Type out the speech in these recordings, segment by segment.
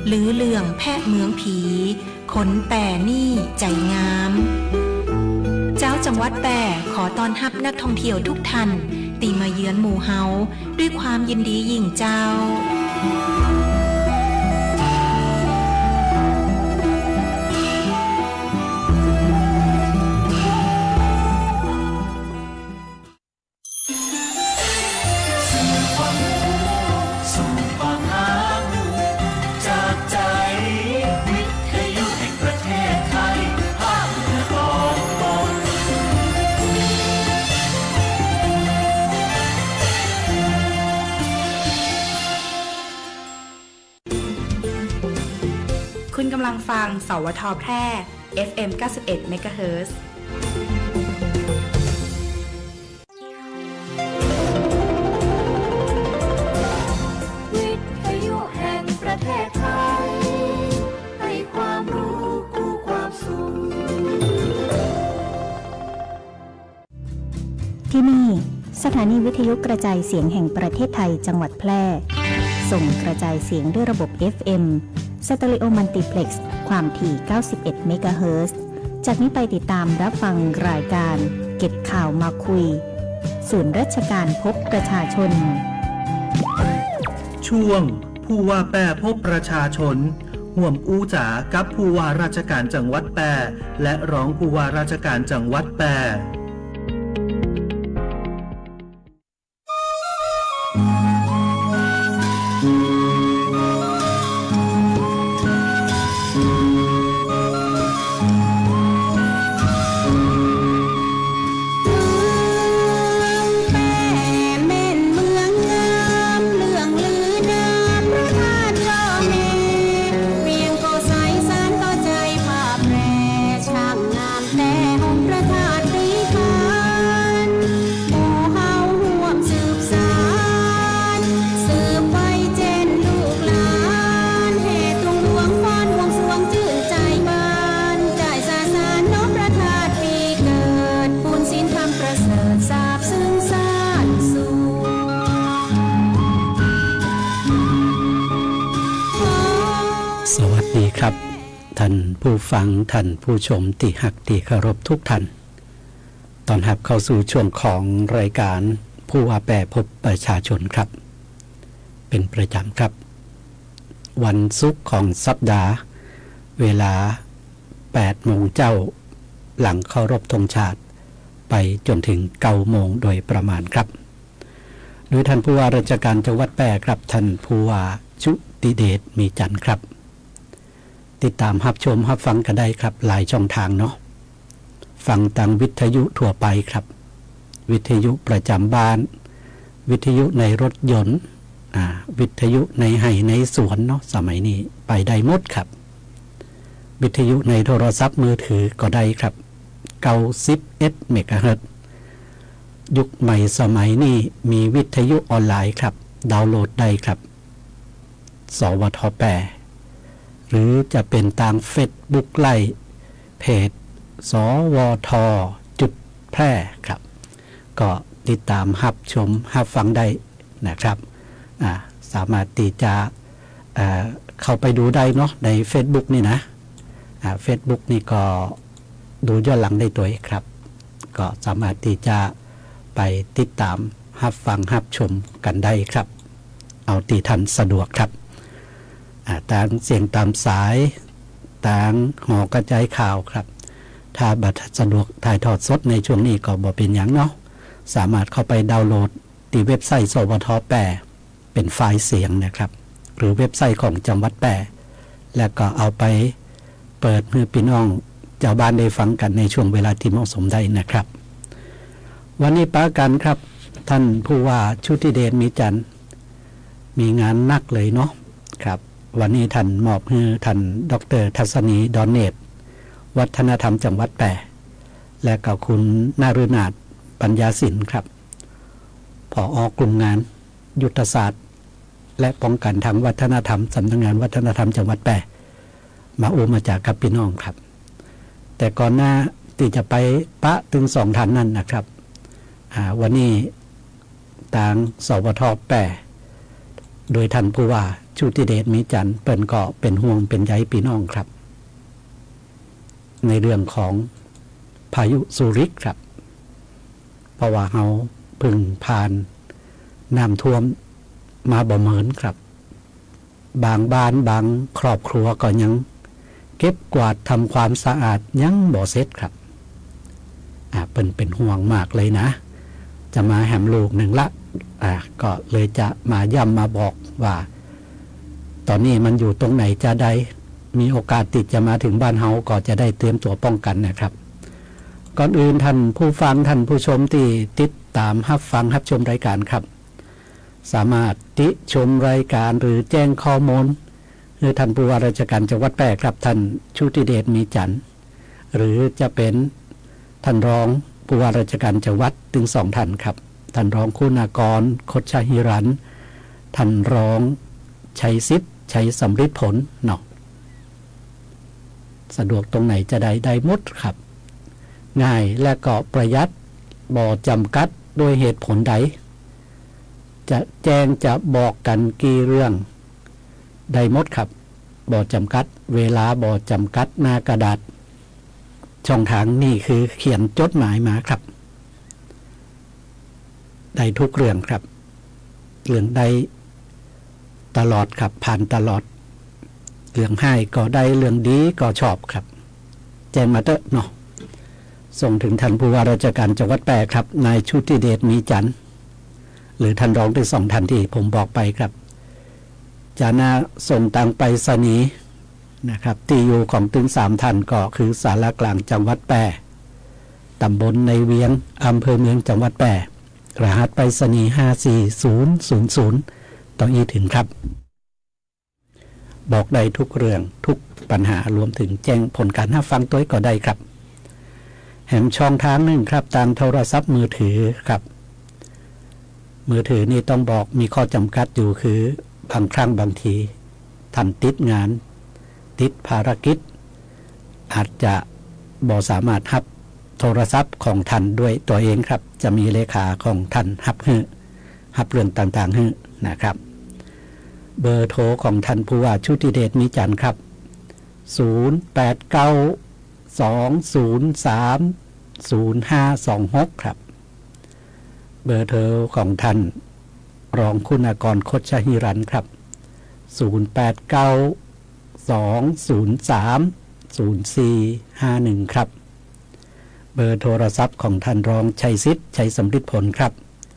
หรือเรื่องแพะเมืองผีขนแป่นี่ใจงามเจ้าจังหวัดแป่ขอต้อนรับนักท่องเที่ยวทุกท่านตีมาเยือนหมู่เฮาด้วยความยินดียิ่งเจ้าคุณกำลังฟังสวท.แพร่ FM 91 MHz วิทยุแห่งประเทศไทยให้ความรู้คู่ความสุขที่นี่สถานีวิทยุกระจายเสียงแห่งประเทศไทยจังหวัดแพร่ส่งกระจายเสียงด้วยระบบ FMสเตอริโอมัลติเพล็กซ์ความถี่ 91 เมกะเฮิรตซ์ จากนี้ไปติดตามรับฟังรายการเก็บข่าวมาคุยศูนย์ราชการพบประชาชนช่วงผู้ว่าแปรพบประชาชนห่วมอู้จ๋ากับผู้ว่าราชการจังหวัดแปรและรองผู้ว่าราชการจังหวัดแปรท่านผู้ฟังท่านผู้ชมที่หักที่เคารพทุกท่านตอนรับเข้าสู่ช่วงของรายการผู้ว่าแปรพบประชาชนครับเป็นประจำครับวันศุกร์ของสัปดาห์เวลา 8 โมงเจ้าหลังเคารพธงชาติไปจนถึง 9 โมงโดยประมาณครับโดยท่านผู้ว่าราชการจังหวัดแปรครับท่านผู้ว่าชุติเดชมีจันทร์ครับติดตามรับชมรับฟังกันได้ครับหลายช่องทางเนาะฟังทางวิทยุทั่วไปครับวิทยุประจำบ้านวิทยุในรถยนต์วิทยุในไร่ในสวนเนาะสมัยนี้ไปได้หมดครับวิทยุในโทรศัพท์มือถือก็ได้ครับ91 เมกะเฮิรตซ์ยุคใหม่สมัยนี้มีวิทยุออนไลน์ครับดาวน์โหลดได้ครับสวท.แปรหรือจะเป็นทาง Facebook ไลฟ์เพจสวท.แพร่ครับก็ติดตามรับชมรับฟังได้นะครับสามารถที่จะเข้าไปดูได้เนาะใน Facebook นี่นะFacebook นี่ก็ดูย้อนหลังได้ตัวเองครับก็สามารถที่จะไปติดตามรับฟังรับชมกันได้ครับเอาที่ท่านสะดวกครับทางเสียงตามสายทางหอกระจายข่าวครับถ้าบัตรสะดวกถ่ายทอดสดในช่วงนี้ก็บ่เป็นหยังเนาะสามารถเข้าไปดาวน์โหลดที่เว็บไซต์สวท.แปรเป็นไฟล์เสียงนะครับหรือเว็บไซต์ของจังหวัดแปรแล้วก็เอาไปเปิดให้พี่น้องชาวบ้านได้ฟังกันในช่วงเวลาที่เหมาะสมได้นะครับวันนี้ป้ากันครับท่านผู้ว่าชุติเดชมีจันทร์มีงานหนักเลยเนาะครับวันนี้ท่านมอบให้ท่านดร.ทัศนีดอนเนตรวัฒนธรรมจังหวัดแปรและก็คุณนาฤนาถปัญญาสินครับผอกลุ่มงานยุทธศาสตร์และป้องกันทางวัฒนธรรมสำนักงานวัฒนธรรมจังหวัดแปรมามาจากกับพี่น้องครับแต่ก่อนหน้าที่จะไปปะถึง2 ท่านนั้นนะครับวันนี้ทางสวท.แปรโดยท่านผู้ว่าชุติเดชมีจันทร์เปิ้นก็เป็นห่วงเป็นใยพี่น้องครับในเรื่องของพายุสุริกครับเพราะว่าเฮาเพิ่งผ่านน้ำท่วมมาบ่เหมือนครับบางบ้านบางครอบครัวก็ยังเก็บกวาดทำความสะอาดยังบ่เสร็จครับเป็นห่วงมากเลยนะจะมาแหมลูกหนึ่งละก็เลยจะมาย้ำมาบอกว่าตอนนี้มันอยู่ตรงไหนจะได้มีโอกาสติดจะมาถึงบ้านเฮาก็จะได้เตรียมตัวป้องกันนะครับก่อนอื่นท่านผู้ฟังท่านผู้ชมที่ติดตามรับฟังรับชมรายการครับสามารถติชมรายการหรือแจ้งข้อมูลหรือท่านผู้ว่าราชการจังหวัดแพร่ครับท่านชุติเดชมีจันทร์หรือจะเป็นท่านรองผู้ว่าราชการจังหวัดถึง2ท่านครับท่านรองคุณากรคดชหิรันท่านรองชัยศิษย์ชัยสำริดผลเนาะสะดวกตรงไหนจะได้หมดครับง่ายและก็ประหยัดบ่จำกัดด้วยเหตุผลใดจะแจ้งจะบอกกันกี่เรื่องได้หมดครับบ่จำกัดเวลาบ่จำกัดหน้ากระดาษช่องทางนี่คือเขียนจดหมายมาครับได้ทุกเรื่องครับเรื่องใดตลอดครับผ่านตลอดเรื่องให้ก็ได้เรื่องดีก็ชอบครับแจ้งมาเถอะเนาะส่งถึงท่านผู้ว่าราชการจังหวัดแพร่ครับนายชุติเดชมีจันทร์หรือท่านรองทั้ง2ท่านที่ผมบอกไปครับจะน่าส่งตังไปรษณีย์นะครับที่อยู่ของถึง3ท่านก็คือสารกลางจังหวัดแพร่ตำบลในเวียงอำเภอเมืองจังหวัดแพร่รหัสไปรษณีย์54000ต้องถึงครับบอกได้ทุกเรื่องทุกปัญหารวมถึงแจ้งผลการรับฟังตัวก็ได้ครับแห่งช่องทางหนึ่งครับทางโทรศัพท์มือถือครับมือถือนี่ต้องบอกมีข้อจำกัดอยู่คือบางครั้งบางทีท่านติดงานติดภารกิจอาจจะบ่สามารถรับโทรศัพท์ของท่านด้วยตัวเองครับจะมีเลขาของท่านรับเรื่องต่างๆนะครับเบอร์โทรของท่านผู้ว่าชุติเดชมีจันทร์ครับ0892030526ครับเบอร์โทรของท่านรองคุณากรคดชหิรันครับ0892030451ครับเบอร์โทรศัพท์ของท่านรองชัยศิษย์ชัยสำริดผลครับ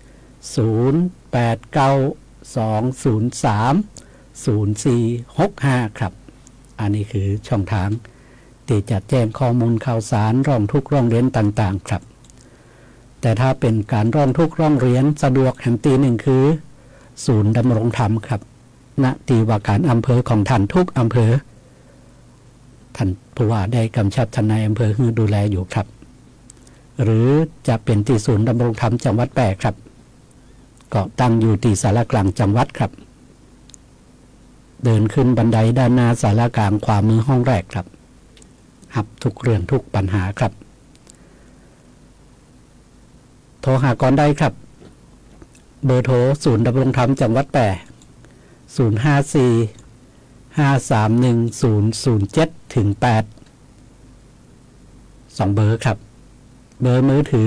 0892030465ครับอันนี้คือช่องทางที่จะแจ้งข้อมูลข่าวสารร้องทุกข์ร้องเรียนต่างๆครับแต่ถ้าเป็นการร้องทุกข์ร้องเรียนสะดวกแห่งตีหนึ่งคือศูนย์ดำรงธรรมครับณที่ว่าการอำเภอของท่านทุกอำเภอท่านผู้ว่าได้กำชับท่านนายอำเภอให้ดูแลอยู่ครับหรือจะเป็นที่ศูนย์ดำรงธรรมจังหวัดแพร่ครับก็ตั้งอยู่ที่ศาลากลางจังหวัดครับเดินขึ้นบันไดด้านหน้าศาลากลางขวามือห้องแรกครับรับทุกเรื่องทุกปัญหาครับโทรหาก่อนได้ครับเบอร์โทรศูนย์ดำรงธรรมจังหวัดแพร่054-531-007-8 2เบอร์ครับเบอร์มือถือ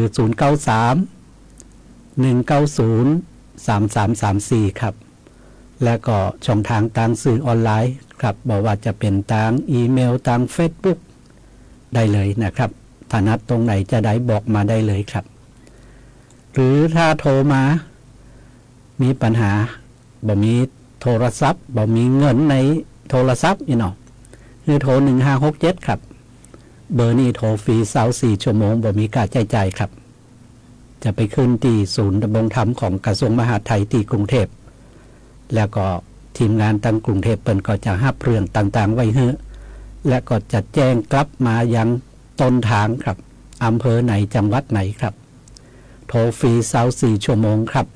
093-190-3334ครับและก็ช่องทางทางสื่อออนไลน์ครับบอกว่าจะเป็นทางอีเมลทาง Facebook ได้เลยนะครับถ้านัดตรงไหนจะได้บอกมาได้เลยครับหรือถ้าโทรมามีปัญหาบ่มีโทรศัพท์บ่มีเงินในโทรศัพท์นี่เนาะคือโทร1567ครับเบอร์นี้โทรฟรี24ชั่วโมงบ่มีค่าใช้จ่ายครับจะไปขึ้นที่ศูนย์ดำรงธรรมของกระทรวงมหาดไทยที่กรุงเทพแล้วก็ทีมงานทางกรุงเทพเปิ้นก็จะรับเรื่องต่างๆไว้ให้และก็จะแจ้งกลับมายังต้นทางครับอำเภอไหนจังหวัดไหนครับโทรฟรี24ชั่วโมงครับ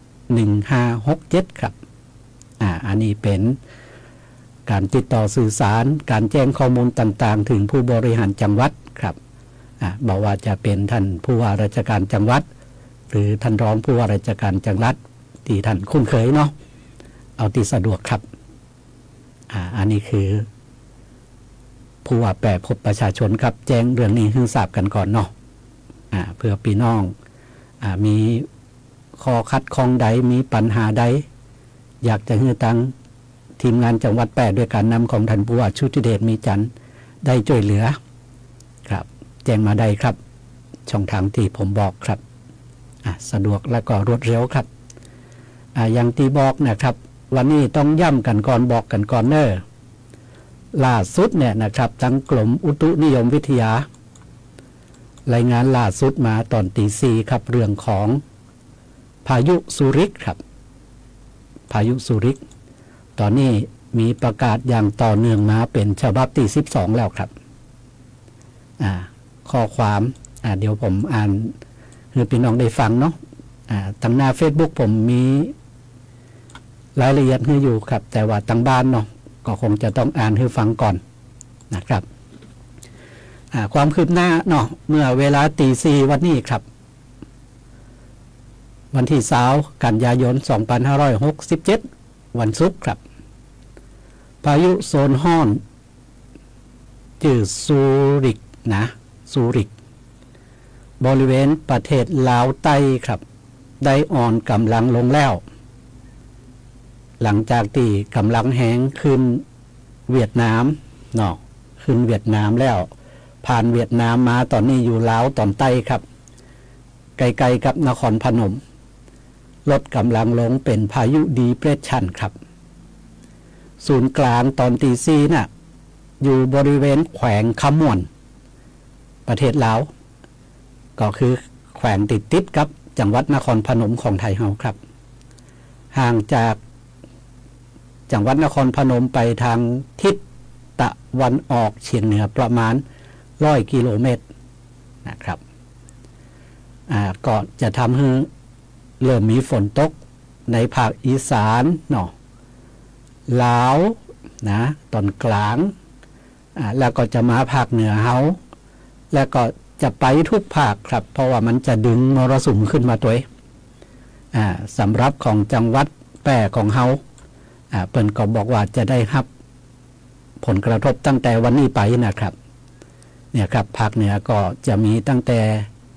1567ครับอันนี้เป็นการติดต่อสื่อสารการแจ้งข้อมูลต่างๆถึงผู้บริหารจังหวัดครับบอกว่าจะเป็นท่านผู้ว่าราชการจังหวัดหรือท่านรองผู้ว่าราชการจังหวัดที่ท่านคุ้นเคยเนาะเอาที่สะดวกครับอันนี้คือผู้ว่าแปรพบประชาชนครับแจ้งเรื่องนี้ให้ทราบกันก่อนเนาะเพื่อพี่น้องมีข้อคัดข้องใดมีปัญหาใดอยากจะให้ตั้งทีมงานจังหวัดแปรด้วยการนำของท่านผู้ว่าชุติเดชมีจันทร์ได้ช่วยเหลือครับแจ้งมาได้ครับช่องทางที่ผมบอกครับสะดวกและก็รวดเร็วครับอย่างที่บอกนะครับวันนี้ต้องย้ำกันก่อนบอกกันก่อนล่าสุดเนี่ยนะครับทั้งกรมอุตุนิยมวิทยารายงานล่าสุดมาตอนตี 4ครับเรื่องของพายุสุริกครับพายุสุริกตอนนี้มีประกาศอย่างต่อเนื่องมาเป็นฉบับที่12แล้วครับข้อความเดี๋ยวผมอ่านให้พี่น้องได้ฟังเนาะทางหน้า Facebook ผมมีรายละเอียดให้อยู่ครับแต่ว่าทางบ้านเนาะก็คงจะต้องอ่านให้ฟังก่อนนะครับความคืบหน้าเนาะเมื่อเวลาตี 4วันนี้ครับวันที่20กันยายน2567วันศุกร์ครับพายุโซนฮ้อนชื่อซูริกซูริกบริเวณประเทศลาวใต้ครับได้อ่อนกำลังลงแล้วหลังจากที่กำลังแห้งขึ้นเวียดนามเนาะขึ้นเวียดนามแล้วผ่านเวียดนามมาตอนนี้อยู่ลาวตอนใต้ครับไกลๆกับนครพนมลดกำลังลงเป็นพายุดีเพรสชันครับศูนย์กลางตอนตี 4น่ะอยู่บริเวณแขวงขมวนประเทศลาวก็คือแขวงติดกับจังหวัดนครพนมของไทยเฮาครับห่างจากจังหวัดนครพนมไปทางทิศตะวันออกเฉียงเหนือประมาณ100 กิโลเมตรนะครับก็จะทำให้เริ่มมีฝนตกในภาคอีสานเนาะลาวตอนกลางแล้วก็จะมาภาคเหนือเฮาแล้วก็จะไปทุกภาคครับเพราะว่ามันจะดึงมรสุมขึ้นมาตัวสำหรับของจังหวัดแปรของเฮาเปิ้นก็บอกว่าจะได้รับผลกระทบตั้งแต่วันนี้ไปนะครับเนี่ยครับภาคเหนือก็จะมีตั้งแต่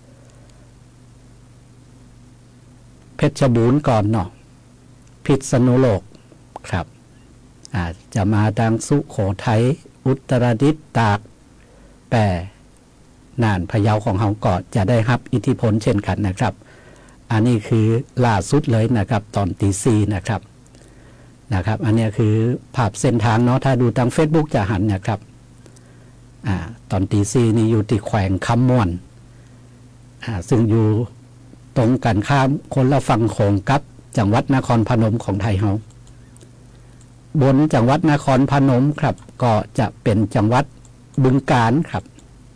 เพชรบูรณ์ก่อนเนาะพิษณุโลกครับจะมาทางสุโขทัยอุตรดิตถ์ตากแปรน่านพะเยาของเฮาก็จะได้รับอิทธิพลเช่นกันนะครับอันนี้คือล่าสุดเลยนะครับตอนตี 4นะครับอันนี้คือภาพเส้นทางเนาะถ้าดูทาง Facebook จะหันนะครับตอนตี 4นี่อยู่ที่แขวงคำม่วนซึ่งอยู่ตรงกันข้ามคนละฝั่งโขงกับจังหวัดนครพนมของไทยเฮาบนจังหวัดนครพนมครับก็จะเป็นจังหวัดบึงกาฬครับ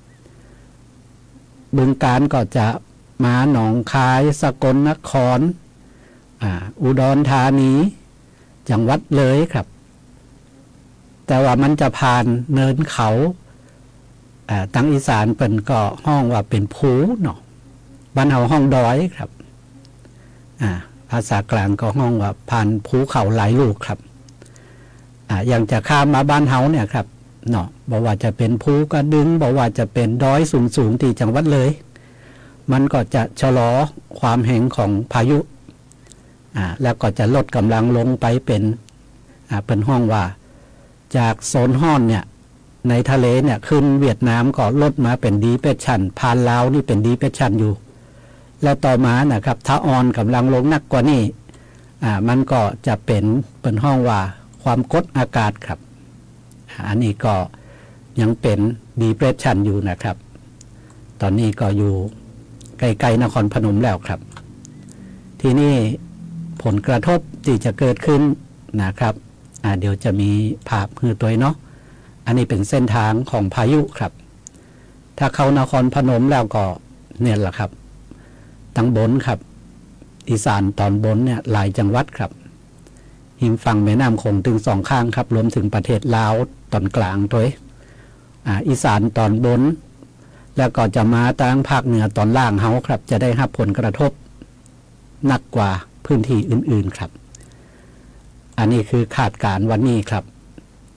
บึงกาฬก็จะมาหนองคายสกลนครอุดรธานีจังหวัดเลยครับแต่ว่ามันจะผ่านเนินเขาทางอีสานเป็นก็ห้องว่าเป็นภูเนาะบ้านเฮาห้องดอยครับภาษากลางก็ห้องว่าผ่านภูเขาหลายลูกครับอย่างจะข้ามมาบ้านเฮาเนี่ยครับเนาะบอกว่าจะเป็นภูกระดึงบอกว่าจะเป็นดอยสูงที่จังหวัดเลยมันก็จะชะลอความแห้งของพายุแล้วก็จะลดกำลังลงไปเป็นห้องว่าจากโซนฮ้อนเนี่ยในทะเลเนี่ยขึ้นเวียดนามก็ลดมาเป็นดีเพรสชันผ่านลาวนี่เป็นดีเพรสชันอยู่แล้วต่อมานะครับถ้าอ่อนกำลังลงนักกว่านี้มันก็จะเป็นห้องว่าความกดอากาศครับอันนี้ก็ยังเป็นดีเพรสชันอยู่นะครับตอนนี้ก็อยู่ใกล้ๆนครพนมแล้วครับที่นี่ผลกระทบที่จะเกิดขึ้นนะครับเดี๋ยวจะมีภาพคือตัวเนาะอันนี้เป็นเส้นทางของพายุครับถ้าเข้านครพนมแล้วก็เนี่ยแหละครับทางบนครับอีสานตอนบนเนี่ยหลายจังหวัดครับหิมฝั่งแม่น้ำโขงถึง2ข้างครับรวมถึงประเทศลาวตอนกลางด้วยอีสานตอนบนแล้วก็จะมาทางภาคเหนือตอนล่างเฮาครับจะได้รับผลกระทบหนักกว่าพื้นที่อื่นๆครับอันนี้คือคาดการณ์วันนี้ครับ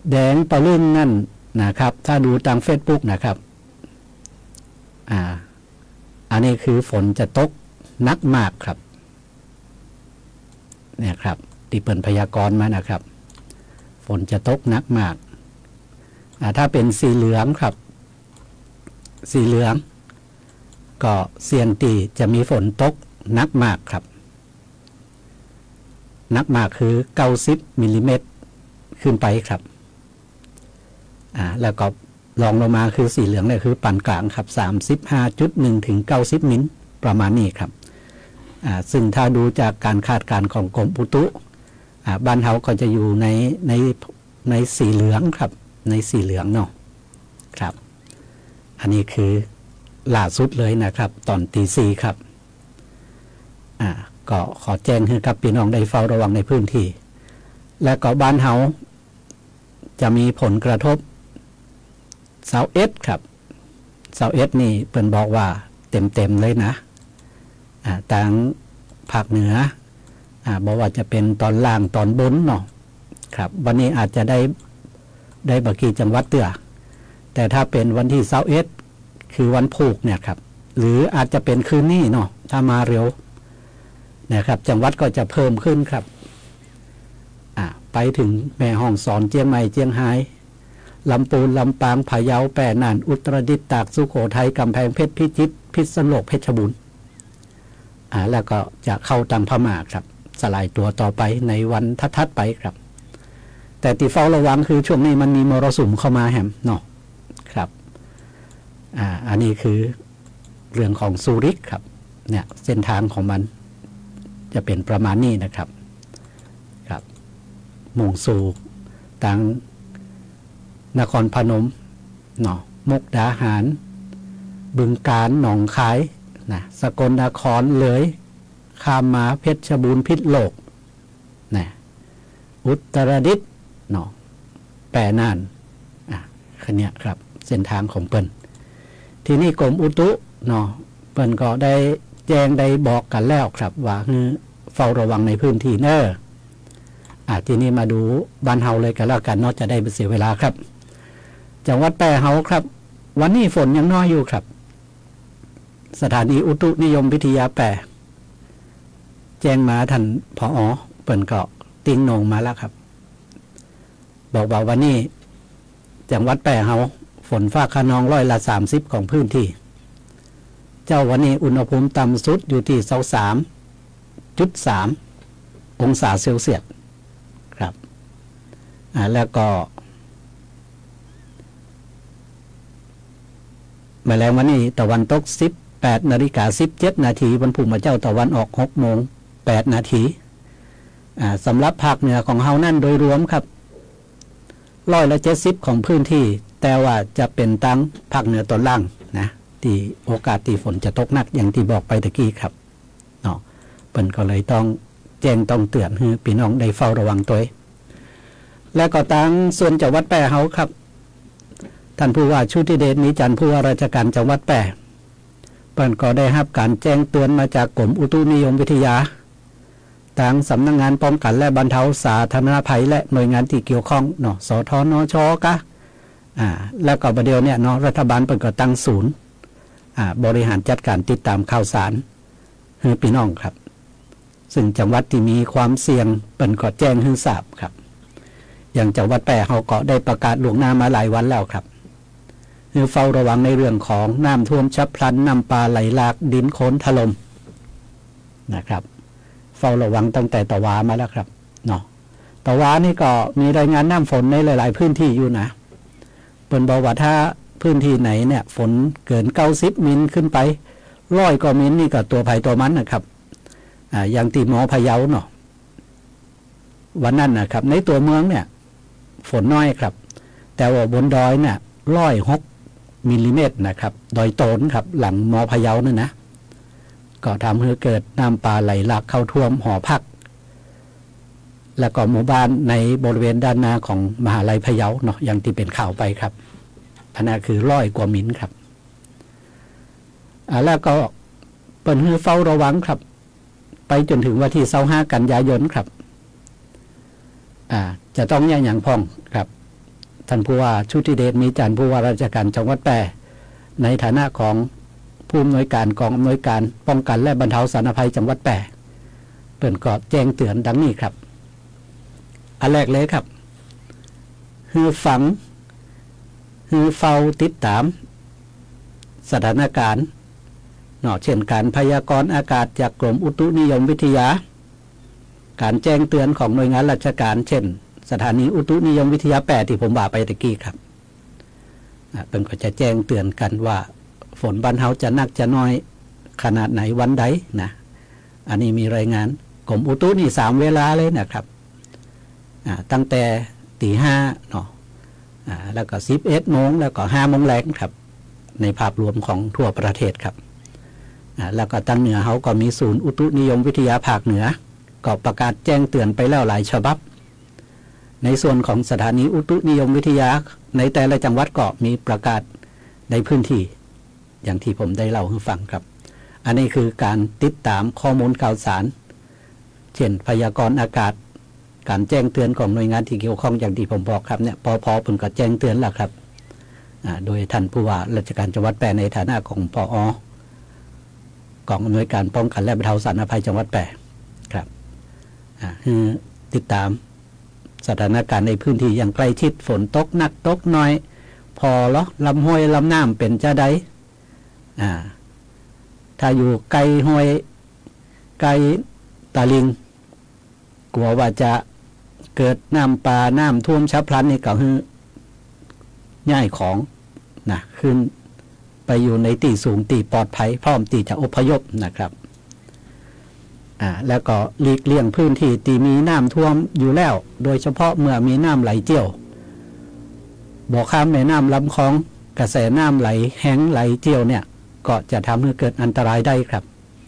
แดงปะลึงนั่นนะครับถ้าดูทาง Facebook นะครับอันนี้คือฝนจะตกหนักมากครับเนี่ยครับที่เปิ่นพยากรณ์มานะครับฝนจะตกหนักมากถ้าเป็นสีเหลืองครับสีเหลืองก็เสี่ยงตีจะมีฝนตกหนักมากครับหนักมากคือ90มิลลิเมตรขึ้นไปครับแล้วก็ลองลงมาคือสีเหลืองเนี่ยคือปานกลางครับ 35.1 ถึง 90 มิลประมาณนี้ครับซึ่งถ้าดูจากการคาดการณ์ของกรมอุตุบ้านเฮาก็จะอยู่ในสีเหลืองครับในสีเหลืองเนาะครับอันนี้คือล่าสุดเลยนะครับตอนตี 4ครับก็ขอแจ้งให้กับพี่น้องได้เฝ้าระวังในพื้นที่และก็บ้านเฮาจะมีผลกระทบเสาเอสครับเสาเอสนี่เพิ่นบอกว่าเต็มเลยนะทางภาคเหนือบอกว่าจะเป็นตอนล่างตอนบนเนาะครับวันนี้อาจจะได้บกี่จังหวัดเตื้อแต่ถ้าเป็นวันที่เสาเอสคือวันผูกเนี่ยครับหรืออาจจะเป็นคืนนี้เนาะถ้ามาเร็วนะครับจังหวัดก็จะเพิ่มขึ้นครับไปถึงแม่ฮ่องสอนเจียงใหม่เจียงไฮ้ลำปูนลำปางพะเยาแปรน่านอุตรดิตถ์ตากสุโขทัยกำแพงเพชรพิจิตรพิษณุโลกเพชรบูรณ์แล้วก็จะเข้าทางพม่าครับสลายตัวต่อไปในวันถัดไปครับแต่ที่เฝ้าระวังคือช่วงนี้มันมีมรสุมเข้ามาแฮมเนาะครับอันนี้คือเรื่องของซูริกครับเนี่ยเส้นทางของมันจะเป็นประมาณนี้นะครับครับมุ่งสู่ทางนครพนมเนาะมุกดาหารบึงกาฬหนองคายนะสกลนครเลยข้ามมาเพชรบูรณ์พิษณุโลกนะอุตรดิตถ์เนาะแปรน่านคันนี้ครับเส้นทางของเปิ้นทีนี้กรมอุตุเนาะเปิ้นก็ได้แจ้งได้บอกกันแล้วครับว่าเฝ้าระวังในพื้นที่เนทีนี้มาดูบ้านเฮาเลยกันแล้วกันเนาะจะได้ไม่เสียเวลาครับจังหวัดแปรเฮาครับวันนี้ฝนยังน้อยอยู่ครับสถานีอุตุนิยมวิทยาแปรแจ้งมาท่านผอ.เปิ้นก็ติ้งนงมาแล้วครับบอกว่าวันนี้จังหวัดแปรเฮาฝนฟ้าคะนอง30%ของพื้นที่เจ้าวันนี้อุณหภูมิต่ำสุดอยู่ที่ 23.3 องศาเซลเซียสครับแล้วก็แมลงวันนี้ตะวันตก 18:17 นาทีวันพรุ่งมาเจ้าตะวันออก 6:08 นาทีสำหรับภาคเหนือของเฮานั่นโดยรวมครับ170%ของพื้นที่แต่ว่าจะเป็นตั้งภาคเหนือตอนล่างนะที่โอกาสที่ฝนจะตกหนักอย่างที่บอกไปตะกี้ครับเนาะเปิ้นก็เลยต้องแจ้งต้องเตือนให้พี่น้องได้เฝ้าระวังตัวและก็ตั้งส่วนจังหวัดแปรเฮาครับท่านผู้ว่าชุติเดชมีจันทร์ผู้ว่าราชการจังหวัดแปรเปิ้นก็ได้รับการแจ้งเตือนมาจากกรมอุตุนิยมวิทยาทางสำนักงานป้องกันและบรรเทาสาธารณภัยและหน่วยงานที่เกี่ยวข้องเนาะสทนชกะแล้วก็ประเดี๋ยวเนี่ยเนาะรัฐบาลเปิ้นก็ตั้งศูนย์บริหารจัดการติดตามข่าวสารให้พี่น้องครับซึ่งจังหวัดที่มีความเสี่ยงเปิ้นก็แจ้งให้ทราบครับอย่างจังหวัดแปรเฮาก็ได้ประกาศล่วงหน้ามาหลายวันแล้วครับให้เฝ้าระวังในเรื่องของน้ำท่วมฉับพลันน้ำป่าไหลหลากดินโคลนถล่มนะครับเฝ้าระวังตั้งแต่ตะวามาแล้วครับเนาะตะวานี่ก็มีรายงานน้ำฝนในหลายๆพื้นที่อยู่นะเปิ้นบอกว่าถ้าพื้นที่ไหนเนี่ยฝนเกิน90มิลขึ้นไป100 กว่ามิลนี่ก็ตัวไผ่ตัวมันนะครับอย่างที่หมอพะเยาเนาะวันนั้นนะครับในตัวเมืองเนี่ยฝนน้อยครับแต่ว่าบนดอยเนี่ย106 มิลลิเมตรนะครับดอยโตนครับหลังหมอพะเยานั่นนะก็ทำให้เกิดน้ำป่าไหลหลากเข้าท่วมหอพักและก็หมู่บ้านในบริเวณด้านหน้าของมหาลัยพะเยาเนาะอย่างที่เป็นข่าวไปครับอันนั้นคือ100 กว่ามิลครับแล้วก็เปิ้นให้เฝ้าระวังครับไปจนถึงวันที่25 กันยายนครับจะต้องอย่างพ่องครับท่านผู้ว่าชุติเดชมีจันทร์ผู้ว่าราชการจังหวัดแพร่ในฐานะของผู้อำนวยการกองอำนวยการป้องกันและบรรเทาสาธารณภัยจังหวัดแพร่เปิ่นก็แจ้งเตือนดังนี้ครับอันแรกเลยครับฮือฟังฮือเฝ้าติดตามสถานการณ์เช่นการพยากรณ์อากาศจากกรมอุตุนิยมวิทยาการแจ้งเตือนของหน่วยงานราชการเช่นสถานีอุตุนิยมวิทยา8ที่ผมว่าไปตะกี้ครับเป็นก็จะแจ้งเตือนกันว่าฝนบ้านเฮาจะหนักจะน้อยขนาดไหนวันใดนะอันนี้มีรายงานกรมอุตุนี่3เวลาเลยนะครับตั้งแต่ตีห้าเนาะแล้วก็11 โมงแล้วก็5 โมงแรงครับในภาพรวมของทั่วประเทศครับแล้วก็ทางเหนือเขาก็มีศูนย์อุตุนิยมวิทยาภาคเหนือก็ประกาศแจ้งเตือนไปแล้วหลายฉบับในส่วนของสถานีอุตุนิยมวิทยาในแต่ละจังหวัดก็มีประกาศในพื้นที่อย่างที่ผมได้เล่าให้ฟังครับอันนี้คือการติดตามข้อมูลข่าวสารเช่นพยากรณ์อากาศการแจ้งเตือนของหน่วยงานที่เกี่ยวข้องอย่างที่ผมบอกครับเนี่ยพอผมก็แจ้งเตือนแล้วครับโดยท่านผู้ว่าราชการจังหวัดแพร่ในฐานะของผอกองอำนวยการป้องกันและบรรเทาสาธารณภัยจังหวัดแพร่ครับคือติดตามสถานการณ์ในพื้นที่อย่างใกล้ชิดฝนตกหนักตกน้อยพอเหรอลำห้วยลำน้ำเป็นจะได้ถ้าอยู่ไกลห้วยไกลตาลิงกลัวว่าจะเกิดน้ำป่าน้ำท่วมฉับพลันนี่ก็คือย้ายของนะขึ้นไปอยู่ในที่สูงที่ปลอดภัยพร้อมที่จะอพยพนะครับแล้วก็หลีกเลี่ยงพื้นที่ที่มีน้ำท่วมอยู่แล้วโดยเฉพาะเมื่อมีน้ำไหลเจี้ยวบ่อข้ามแม่น้ำลำคลองกระแสน้ำไหลแห้งไหลเจี้ยวเนี่ยก็จะทำให้เกิดอันตรายได้ครับ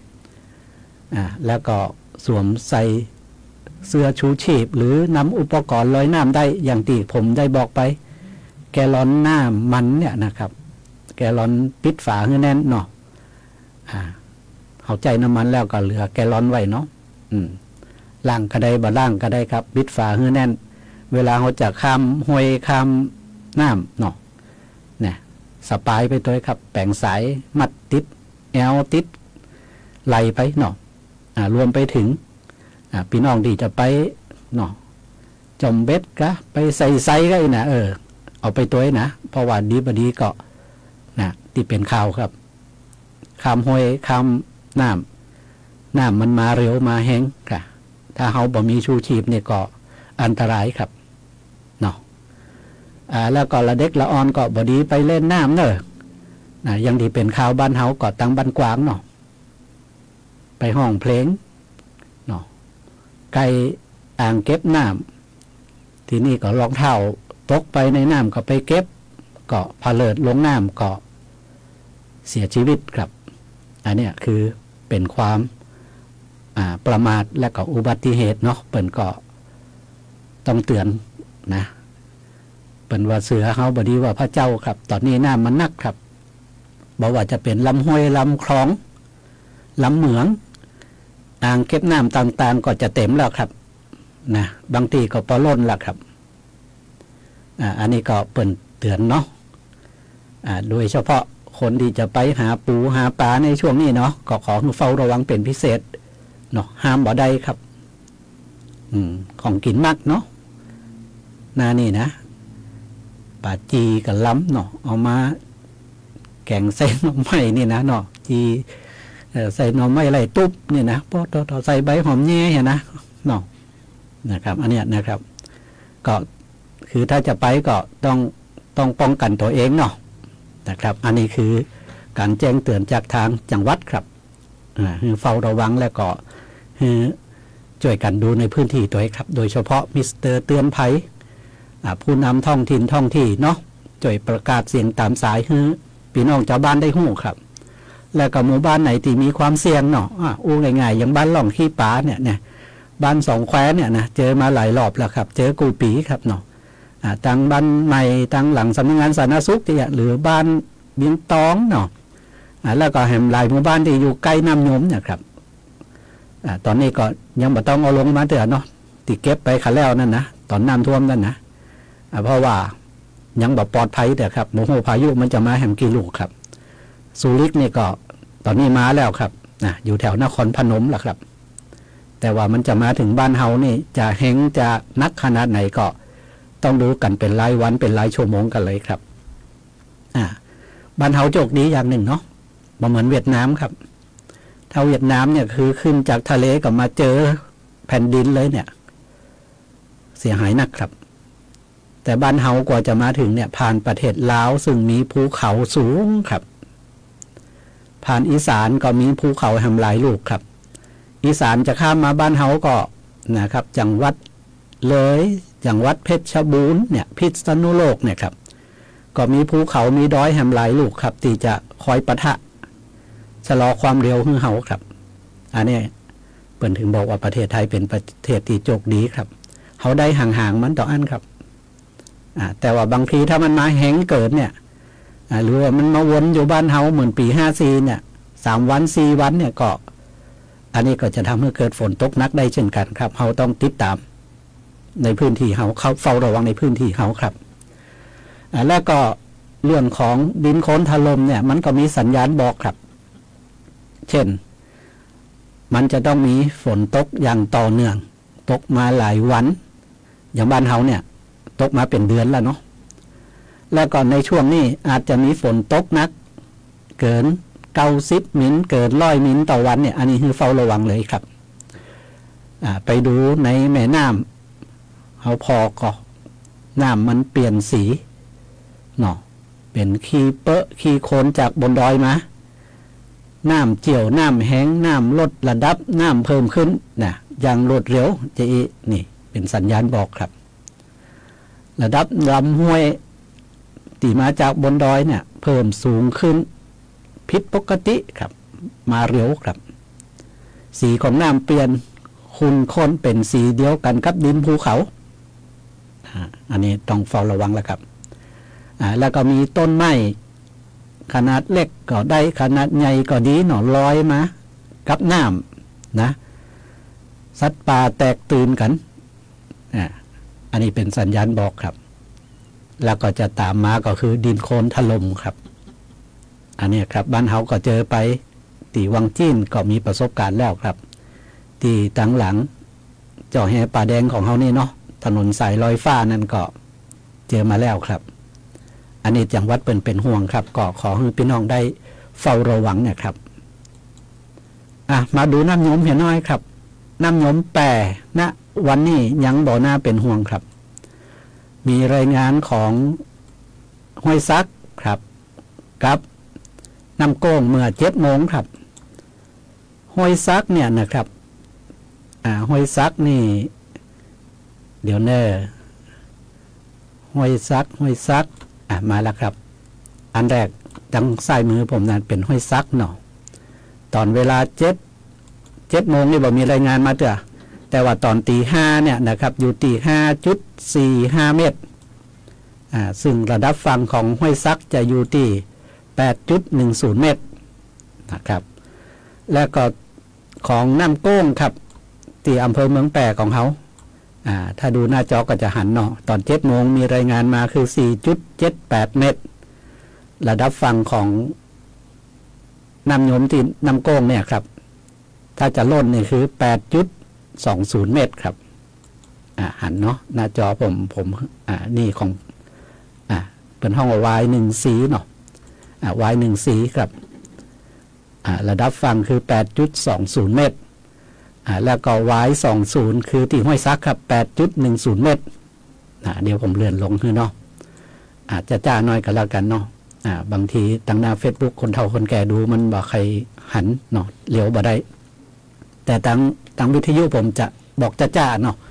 แล้วก็สวมใส่เสื้อชูชีพหรือนำอุปกรณ์ลอยน้ำได้อย่างที่ผมได้บอกไปแกลลอนน้ำมันเนี่ยนะครับแกลลอนปิดฝาให้แน่นเนาะเอาใจน้ำมันแล้วก็เหลือแกลลอนไว้เนาะล่างก็ได้บ่ล่างก็ได้ครับปิดฝาให้แน่นเวลาเขาจะข้ามห้วยข้ามน้ำเนาะเนี่ยสปายไปตัวครับแป่งสายมัดติดแอลติดไหลไปเนาะรวมไปถึงพี่น้องที่จะไปเนาะจมเบ็ดก็ไปใส่ก็อีกนะเอาไปตัวนะเพราะว่าดีบดีก็นะที่เป็นข่าวครับข้ามห้วยข้ามน้ำมันมาเร็วมาแห้งค่ะถ้าเขาบ่มีชูชีพเนี่ยก็อันตรายครับเนาะแล้วก็ละเด็กละอ่อนก็บ่ดีไปเล่นน้ำเนอะยังที่เป็นข่าวบ้านเฮาก็ตั้งบ้านกว้างเนาะไปห้องเพลงเนาะไกลอ่างเก็บน้ำที่นี่ก็รองเท้าตกไปในน้ำก็ไปเก็บก็พาเลิดลงน้ำก็เสียชีวิตครับอันนี้คือเป็นความประมาทและก็อุบัติเหตุเนาะเปิ่นก็ต้องเตือนนะเปิ่นว่าเสือเขาบดีว่าพระเจ้าครับตอนนี้น้ำมันนักครับบอกว่าจะเป็นลำห้วยลำคลองลำเหมืองอ่างเก็บน้ำต่างๆก็จะเต็มแล้วครับนะบางทีก็ปล้นแล้วครับอันนี้ก็เปิ่นเตือนเนาะโดยเฉพาะคนที่จะไปหาปูหาปลาในช่วงนี้เนาะก็ขอเฝ้าระวังเป็นพิเศษเนาะห้ามบ่ได้ครับของกินมากเนาะนี่นะปลาจีกับล้ำเนาะเอามาแกงใส่หน่อไม้นี่นะเนาะจีใส่หน่อไม้ไรตุ๊บนี่นะพอต่อใส่ใบหอมแย่เห็นนะเนาะนะครับอันนี้นะครับก็คือถ้าจะไปก็ต้องป้องกันตัวเองเนาะนะครับอันนี้คือการแจ้งเตือนจากทางจังหวัดครับเฝ้าระวังและก็ช่วยกันดูในพื้นที่ตัวเองครับโดยเฉพาะมิสเตอร์เตือนภัยผู้นำท้องถิ่นท้องที่เนาะช่วยประกาศเสียงตามสายให้พี่น้องชาวบ้านได้หู้ครับแล้วก็หมู่บ้านไหนที่มีความเสี่ยงเนาะง่ายๆอย่างบ้านหล่องขี้ป๋าเนี่ยบ้านสองแควเนี่ยนะเจอมาหลายรอบแล้วครับเจอกูปีครับเนาะตั้งบ้านใหม่ตั้งหลังสำนักงานสาธารณสุขหรือบ้านเบียงตองเนาะแล้วก็แห่งหลายหมู่บ้านที่อยู่ใกล้น้ำยมเนี่ยครับตอนนี้ก็ยังไม่ต้องเอาลงมาเถอะเนาะติเก็บไปขันแล้วนั่นนะตอนน้ำท่วมนั่นนะเพราะว่ายังแบบปลอดภัยแต่ครับโมโหพายุมันจะมาแหมกี่ลูกครับซูริกนี่ก็ตอนนี้มาแล้วครับนะอยู่แถวนครพนมแหละครับแต่ว่ามันจะมาถึงบ้านเฮานี่จะแห้งจะนักขนาดไหนก็ต้องดูกันเป็นรายวันเป็นรายชั่วโมงกันเลยครับบ้านเฮาโชคดีอย่างหนึ่งเนาะบ่เหมือนเวียดนามครับถ้าเวียดนามเนี่ยคือขึ้นจากทะเลก็มาเจอแผ่นดินเลยเนี่ยเสียหายหนักครับแต่บ้านเฮากว่าจะมาถึงเนี่ยผ่านประเทศลาวซึ่งมีภูเขาสูงครับผ่านอีสานก็มีภูเขาแห่งหลายลูกครับอีสานจะข้ามมาบ้านเฮาก็นะครับจังหวัดเลยจังหวัดเพชรบูรณ์เนี่ยพิษณุโลกเนี่ยครับก็มีภูเขามีดอยแห่งหลายลูกครับที่จะคอยปะทะชะลอความเร็วของเฮาครับอันนี้เปิ่นถึงบอกว่าประเทศไทยเป็นประเทศที่โชคดีครับเฮาได้ห่างๆมันต่ออันครับแต่ว่าบางทีถ้ามันมาแห้งเกิดเนี่ยหรือว่ามันมาวนอยู่บ้านเฮาเหมือนปี54เนี่ย3 วัน4 วันเนี่ยก็อันนี้ก็จะทำให้เกิดฝนตกหนักได้เช่นกันครับเฮาต้องติดตามในพื้นที่เฮาเข้าเฝ้าระวังในพื้นที่เฮาครับแล้วก็เรื่องของดินโคลนถล่มเนี่ยมันก็มีสัญญาณบอกครับเช่นมันจะต้องมีฝนตกอย่างต่อเนื่องตกมาหลายวันอย่างบ้านเฮาเนี่ยตกมาเป็นเดือนแล้วเนาะแล้วก็ในช่วงนี้อาจจะมีฝนตกหนักเกิน90 มิลเกิน100 มิลต่อวันเนี่ยอันนี้คือเฝ้าระวังเลยครับไปดูในแม่น้ำเฮาพอก็น้ำมันเปลี่ยนสีเนาะเป็นขี้เปอะขี้โคลนจากบนดอยมาน้ำเจียวน้ำแห้งน้ำลดระดับน้ำเพิ่มขึ้นนะอย่างรวดเร็วจะนี่เป็นสัญญาณบอกครับระดับลำห้วยที่มาจากบนดอยเนี่ยเพิ่มสูงขึ้นผิดปกติครับมาเร็วครับสีของน้ำเปลี่ยนขุ่นข้นเป็นสีเดียวกันกับดินภูเขาอันนี้ต้องเฝ้าระวังแล้วครับแล้วก็มีต้นไม้ขนาดเล็กก็ได้ขนาดใหญ่ก็ดีหน่อลอยมากับน้ำนะสัตว์ป่าแตกตื่นกันอันนี้เป็นสัญญาณบอกครับแล้วก็จะตามมาก็คือดินโคลนถล่มครับอันนี้ครับบ้านเฮาก็เจอไปตีวังจีนก็มีประสบการณ์แล้วครับที่ตั้งหลังเจ้าแห่ป่าแดงของเฮานี่เนาะถนนสายลอยฟ้านั่นก็เจอมาแล้วครับอันนี้จังหวัดเป็นห่วงครับก็ขอให้พี่น้องได้เฝ้าระวังนะครับมาดูน้ำยมเห็นน้อยครับน้ำยมแปรณวันนี้ยังบ่น่าเป็นห่วงครับมีรายงานของห้วยซักครับกับน้ำโก้งเมื่อ7 โมงครับห้วยซักเนี่ยนะครับห้วยซักนี่เดี๋ยวเนอห้วยซักมาแล้วครับอันแรกดังซ้ายมือผมนั้นเป็นห้วยซักเนาะตอนเวลา7 โมงนี่บอกมีรายงานมาเถอะแต่ว่าตอนตี 5เนี่ยนะครับอยู่ตี 5.45 เมตรซึ่งระดับฝั่งของห้วยซักจะอยู่ที่ 8.10 เมตรนะครับและก็ของน้ำโก้งครับที่อำเภอเมืองแปรของเขาถ้าดูหน้าจอก็จะหันเนาะตอน7 โมงมีรายงานมาคือ 4.78 เมตรระดับฝั่งของน้ำยมที่น้ำโก้งเนี่ยครับถ้าจะล้นนี่คือ 8.20 เมตรครับหันเนาะหน้าจอผมนี่ของเป็นห้องวาย1 สีเนาะวาย1 สีครับระดับฝั่งคือ 8.20 เมตรแล้วก็วาย20คือที่ห้วยซักครับ 8.10 เมตรเดี๋ยวผมเลื่อนลงคือเนาะอาจจะจ้าน้อยกันแล้วกันเนาะบางทีทางหน้า Facebook คนเฒ่าคนแก่ดูมันบ่ใครหันเนาะเลี้ยวบ่ได้แต่ทางวิทยุผมจะบอกจ้าเนาะ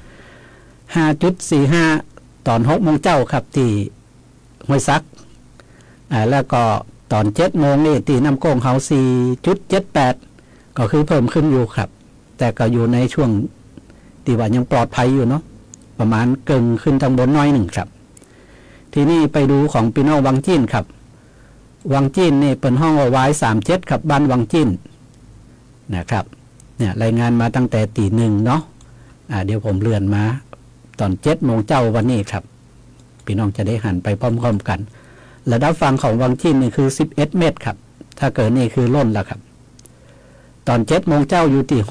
5.45 ตอน 6 โมงเจ้าครับที่ห้วยซักแล้วก็ตอน 7 โมงนี่ที่น้ำโก้งเฮา 4.78 ก็คือเพิ่มขึ้นอยู่ครับแต่ก็อยู่ในช่วงที่ว่ายังปลอดภัยอยู่เนาะประมาณเกินขึ้นทางบนน้อยหนึ่งครับทีนี้ไปดูของพี่น้องวังจีนครับวังจีนนี่เป็นห้องวาย37ครับบ้านวังจีนนะครับเนี่ยรายงานมาตั้งแต่ตี 1เนาะเดี๋ยวผมเลื่อนมาตอน 7 โมงเจ้าวันนี้ครับพี่น้องจะได้หันไปพร้อมๆกันระดับฝั่งของวังชิ้นนี่คือ11 เมตรครับถ้าเกิดนี่คือล้นแล้วครับตอน7 โมงเจ้าอยู่ที่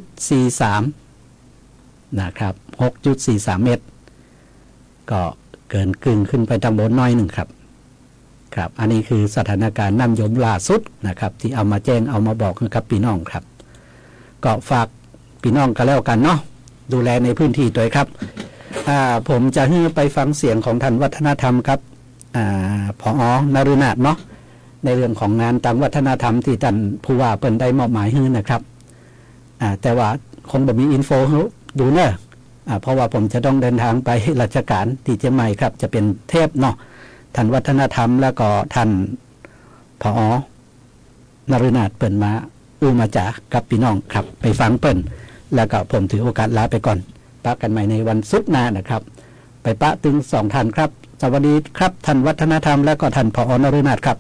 6.43 นะครับ 6.43 เมตรก็เกินกึ่งขึ้นไปทางบนน้อยหนึ่งครับครับอันนี้คือสถานการณ์น้ำยมล่าสุดนะครับที่เอามาแจ้งเอามาบอกนะครับพี่น้องครับก็ฝากพี่น้องกันแล้วกันเนาะดูแลในพื้นที่ตัวครับผมจะให้ไปฟังเสียงของท่านวัฒนธรรมครับผอ.นฤนาถเนาะในเรื่องของงานทางวัฒนธรรมที่ท่านผู้ว่าเปิ่นได้มอบหมายให้นะครับแต่ว่าคงบ่มีอินโฟดูเนอะเพราะว่าผมจะต้องเดินทางไปราชการที่เชียงใหม่ครับจะเป็นเทพเนาะท่านวัฒนธรรมแล้วก็ท่านผอ.นฤนาถเปิ่นมามาจากกับพี่น้องครับไปฟังเปิ่นแล้วก็ผมถือโอกาสลาไปก่อนปะกันใหม่ในวันศุกร์หน้านะครับไปปะถึง2 ท่านครับสวัสดีครับท่านวัฒนธรรมและก็ท่านผอ.นฤนาถครับ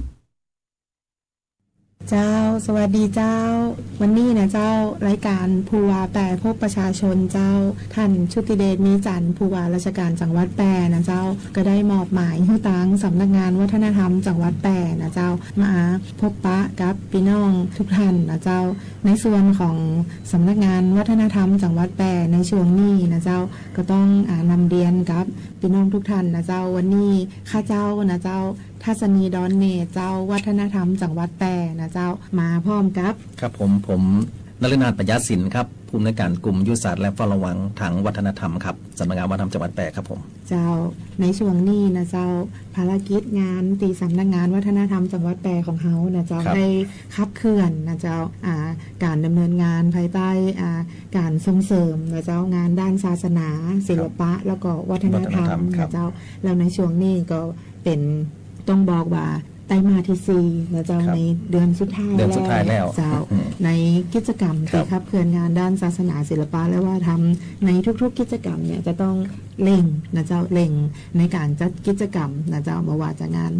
เจ้าสวัสดีเจ้าวันนี้นะเจ้ารายการผู้ว่าแปรพบประชาชนเจ้าท่านชุติเดชมีจันทร์ผู้ว่าราชการจังหวัดแปรนะเจ้าก็ได้มอบหมายให้ตั้งสำนักงานวัฒนธรรมจังหวัดแปรนะเจ้ามาพบปะกับพี่น้องทุกท่านนะเจ้าในส่วนของสำนักงานวัฒนธรรมจังหวัดแปรในช่วงนี้นะเจ้าก็ต้องนำเรียนกับพี่น้องทุกท่านนะเจ้าวันนี้ข้าเจ้านะเจ้าทัศนีดอนเนเจ้าวัฒนธรรมจังหวัดแปรนะเจ้ามาพร้อมกับครับผมนฤนาถ ปัญญาสินครับผู้อำนวยการกลุ่มยุทธศาสตร์และเฝ้าระวังทางวัฒนธรรมครับสำนักงานวัฒนธรรมจังหวัดแปรครับผมเจ้าในช่วงนี้นะเจ้าภารกิจงานตีสำนักงานวัฒนธรรมจังหวัดแปรของเฮานะเจ้าได้ขับเคลื่อนนะเจ้าการดำเนินงานภายใต้การส่งเสริมนะเจ้างานด้านศาสนาศิลปะแล้วก็วัฒนธรรมนะเจ้าแล้วในช่วงนี้ก็เป็นต้องบอกว่าไตรมาสที่4นะเจ้าในเดือนสุดท้ายแล้วเจ้าในกิจกรรมที่ขับเคลื่อนงานด้านศาสนาศิลปะและว่าทำในทุกๆกิจกรรมเนี่ยจะต้องเล็งนะเจ้าเล็งในการจัดกิจกรรมนะเจ้าบ่ว่าจะงาน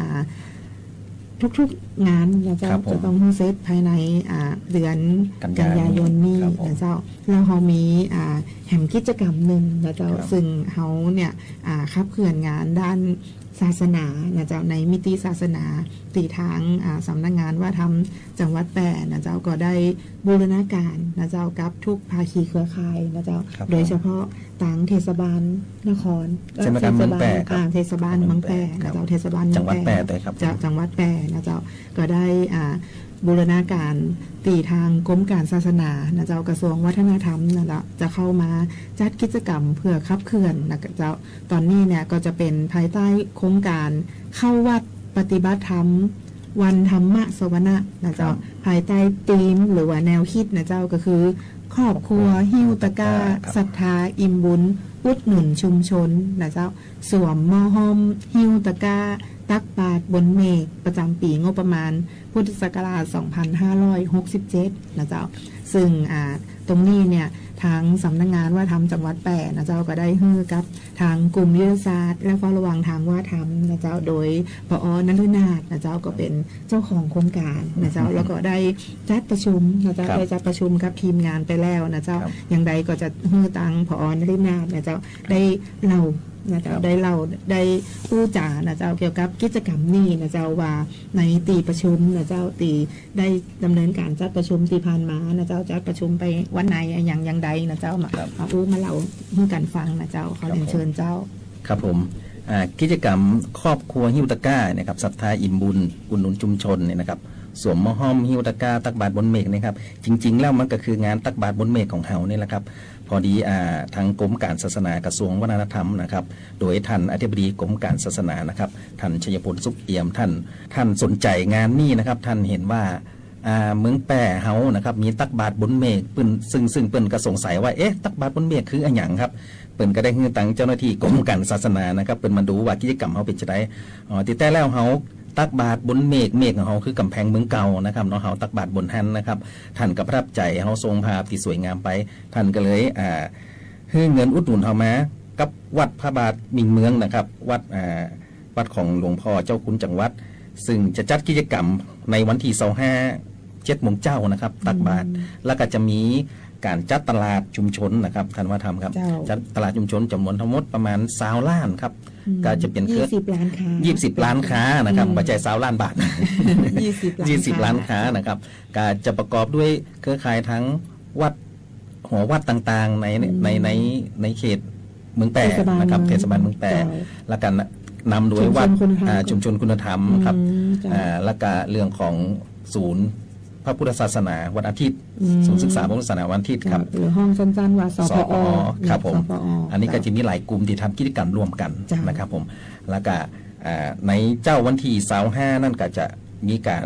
ทุกๆงานนะเจ้าจะต้องเสร็จภายในเดือนกันยายนนี้นะเจ้าแล้วเขามีแห่งกิจกรรมหนึ่งนะเจ้าซึ่งเขาเนี่ยขับเคลื่อนงานด้านศาสนานะเจ้าในมิติศาสนาตีทางสำนักงานว่าทำจังหวัดแปรนะเจ้าก็ได้บูรณาการนะเจ้ากับทุกภาคีเครือข่ายนะเจ้าโดยเฉพาะต่างเทศบาลนครเทศบาลเมืองแปรเทศบาลเมืองแปรนะเจ้าเทศบาลจังหวัดแปรครับจังหวัดแปรนะเจ้าก็ได้บูรณาการตีทางกรมการศาสนานะเจ้ากระทรวงวัฒนธรรมนะเจ้าจะเข้ามาจัดกิจกรรมเพื่อขับเคลื่อนนะเจ้าตอนนี้เนี่ยก็จะเป็นภายใต้โครงการเข้าวัดปฏิบัติธรรมวันธรรมะสวนะนะเจ้าภายใต้ธีมหรือว่าแนวคิดนะเจ้าก็คือครอบครัวหิ้วตะกร้าศรัทธาอิ่มบุญอุดหนุนชุมชนนะเจ้าสวมหม้อห้อมหิ้วตะกร้าตักบาตรบนเมฆประจำปีงบประมาณพุทธศักราช 2567 นะเจ้าซึ่งตรงนี้เนี่ยทางสำนักงานว่าทำจังหวัดแปรนะเจ้าก็ได้ฮือกับทางกลุ่มยุทธศาสตร์และเฝ้าระวังทางว่าทำนะเจ้าโดยผอ.นฤนาถนะเจ้าก็เป็นเจ้าของโครงการนะเจ้าแล้วก็ได้จัดประชุมนะเจ้าได้จัดประชุมกับทีมงานไปแล้วนะเจ้าอย่างใดก็จะฮือตังผอ.นฤนาถนะเจ้าได้เล่านะเจ้าได้เล่าได้อู้จานะเจ้าเกี่ยวกับกิจกรรมนี้นะเจ้าว่าในตีประชุมนะเจ้าตีได้ดำเนินการจัดประชุมตีผ่านมานะเจ้าจัดประชุมไปวันไหนอย่างใดนะเจ้ามาอู้มาเล่าให้กันฟังนะเจ้าขอเรียนเชิญเจ้าครับผมกิจกรรมครอบครัวหิ้วตะกร้านะครับศรัทธาอิ่มบุญอุดหนุนชุมชนเนี่ยนะครับสวมหม้อห้อมหิ้วตะกร้าตักบาตรบนเมฆนะครับจริงๆแล้วมันก็คืองานตักบาตรบนเมฆของเฮานี่แหละครับพอดีทางกรมการศาสนากระทรวงวัฒนธรรมนะครับโดยท่านอธิบดีกรมการศาสนานะครับท่านชัยพลสุขเอี่ยมท่านสนใจงานนี้นะครับท่านเห็นว่าเมืองแปรเฮานะครับมีตักบาตรบนเมฆปืนซึ่งเปิ้นก็สงสัยว่าตักบาตรบนเมฆคืออะไรอย่างครับเปิ้นก็ได้ฮือตังเจ้าหน้าที่กรมการศาสนานะครับเปิ้นมาดูว่ากิจกรรมเฮาเป็นจังได๋ติแต่แล้วเฮาตักบาตรบนเมฆของเฮาคือกำแพงเมืองเก่านะครับเนาะเฮาตักบาตรบนหันนะครับท่านก็ประทับใจเฮาทรงภาพที่สวยงามไปท่านก็เลยให้เงินอุดหนุนเฮามากับวัดพระบาทมิ่งเมืองนะครับวัดของหลวงพ่อเจ้าคุณจังหวัดซึ่งจะจัดกิจกรรมในวันที่25 7 โมงเจ้านะครับตักบาตรแล้วก็จะมีการจัดตลาดชุมชนนะครับท่านว่าทำครับจัดตลาดชุมชนจำนวนทั้งหมดประมาณ20 ล้านครับก็จะเป็น 20 ล้านค้า 20 ล้านค้านะครับปัจจัย20 ล้านบาท20 ล้านค้านะครับก็จะประกอบด้วยเครือข่ายทั้งวัดหัววัดต่างๆในเขตเมืองแปะนะครับเทศบาลเมืองแปะและกันนำโดยวัดชุมชนคุณธรรมครับและก็เรื่องของศูนย์พระพุทธศาสนาวันอาทิตย์ศูนย์ศึกษาพระพุทธศาสนาวันอาทิตย์ครับหรือห้องสั้นๆว่าสพอครับผมอันนี้ก็จะมีหลายกลุ่มที่ทำกิจกรรมร่วมกันนะครับผมแล้วก็ในเจ้าวันที่25นั่นก็จะมีการ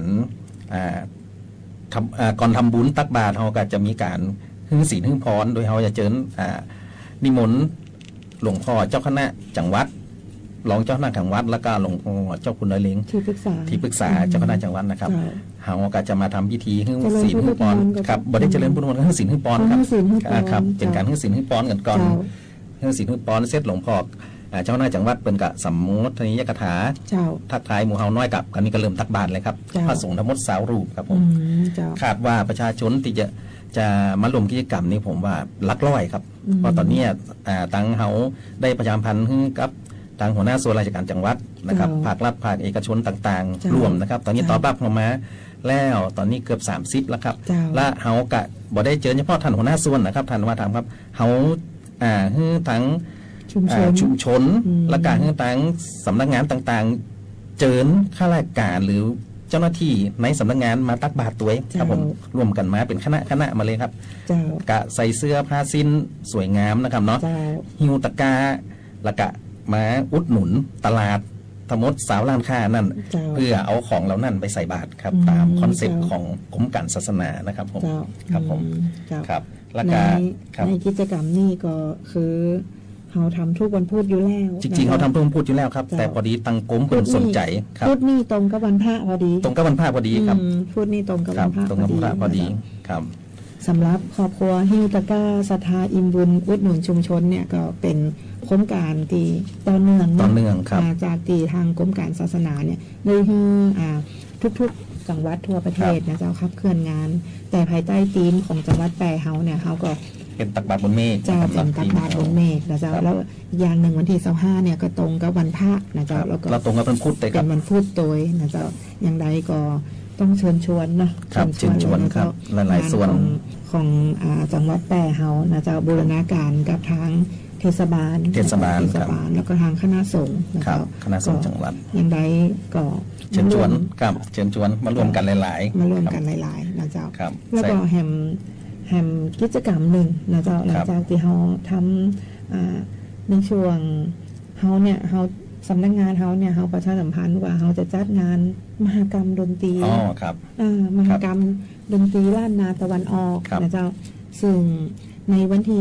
ก่อนทำบุญตักบาตรเขาก็จะมีการฮึ่งศีลฮึ่งพรโดยเขาจะเชิญนิมนต์หลวงพ่อเจ้าคณะจังหวัดรองเจ้าคณะจังหวัดแล้วก็หลวงพ่อเจ้าคุณนเล้งที่ปรึกษาเจ้าคณะจังหวัดนะครับเขาก็จะมาทำพิธีฮึ่งศีลฮึ่งพรครับบริเจริญพุทธมนต์ฮึ่งศีลฮึ่งพรครับเป็นการฮึ่งศีลฮึ่งพรกันก่อนฮึ่งศีลฮึ่งพรเสร็จหลวงพ่อเจ้าคณะจังหวัดเป็นกะสัมมุทนิยกถาทักทายหมู่เฮาน้อยกับกันนี้ก็เริ่มตักบาตรเลยครับพระสงฆ์ทั้งหมด20 รูปครับผมคาดว่าประชาชนที่จะมาร่วมกิจกรรมนี้ผมว่าหลักร้อยครับเพราะตอนนี้ตั้งเฮาได้ประชาสัมพันธ์กับทางหัวหน้าส่วนราชการจังหวัดนะครับภาครัฐภาคเอกชนต่างๆรวมนะครับตอนนี้ตอบรับเข้ามาแล้วตอนนี้เกือบ30แล้วครับและเฮากะบ่ได้เจอเฉพาะท่านหัวหน้าส่วนนะครับท่านว่าทำครับเฮาทั้งชุมชนและการทั้งสำนักงานต่างๆเจิญข้าราชการหรือเจ้าหน้าที่ในสำนักงานมาตักบาตรตัวครับผมรวมกันมาเป็นคณะมาเลยครับกะใส่เสื้อผ้าสิ้นสวยงามนะครับเนาะหิ้วตะกร้าแล้วก็มาอุดหนุนตลาดทั้งหมด20 ล้านค้านั่นเพื่อเอาของเหล่านั้นไปใส่บาตรครับตามคอนเซ็ปต์ของกรมการศาสนานะครับผมครับผมครับแล้วก็ในกิจกรรมนี้ก็คือเขาทำทุกวันพุธอยู่แล้วจริงๆเขาทำทุกวันพุธอยู่แล้วครับแต่พอดีตังกรมคนสนใจครับพุธนี่ตรงกับวันพระพอดีครับพุธนี่ตรงกับวันพระพอดีครับสำหรับครอบครัวฮิวตะก้าศรัทธาอิ่มบุญอุดหนุนชุมชนเนี่ยก็เป็นโครงการที่ต่อเนื่องครับจากที่ทางกรมการศาสนาเนี่ยได้ให้ทุกๆจังหวัดทั่วประเทศนะเจ้าขับเคลื่อนงานแต่ภายใต้ธีมของจังหวัดแปรเฮาเนี่ยเฮาก็เป็นตักบาตรบนเมฆเป็นตักบาตรบนเมฆนะเจ้าแล้วอย่างหนึ่งวันที่25เนี่ยก็ตรงกับวันพระนะเจ้าแล้วก็ตรงกับวันพุธเป็นวันพุธโดยนะเจ้าอย่างใดก็ต้องเชิญชวนเนาะเชิญชวนครับหลายๆส่วนของจังหวัดแปรเฮานะเจ้าบูรณาการกับทางเทศบาลแล้วก็ทางคณะสงฆ์นะครับคณะสงฆ์จังหวัดอย่างใดก็เชิญชวนครับเชิญชวนมารวมกันหลายๆนะเจ้าแล้วก็แฮมกิจกรรมหนึ่งนะเจ้าหลังจากที่เฮาทำในช่วงเฮาเนี่ยเฮาสำนักงานเฮาเนี่ยเฮาประชาสัมพันธ์ว่าเฮาจะจัดงานมหกรรมดนตรีครับมหกรรมดนตรีล้านนาตะวันออกนะเจ้าซึ่งในวันที่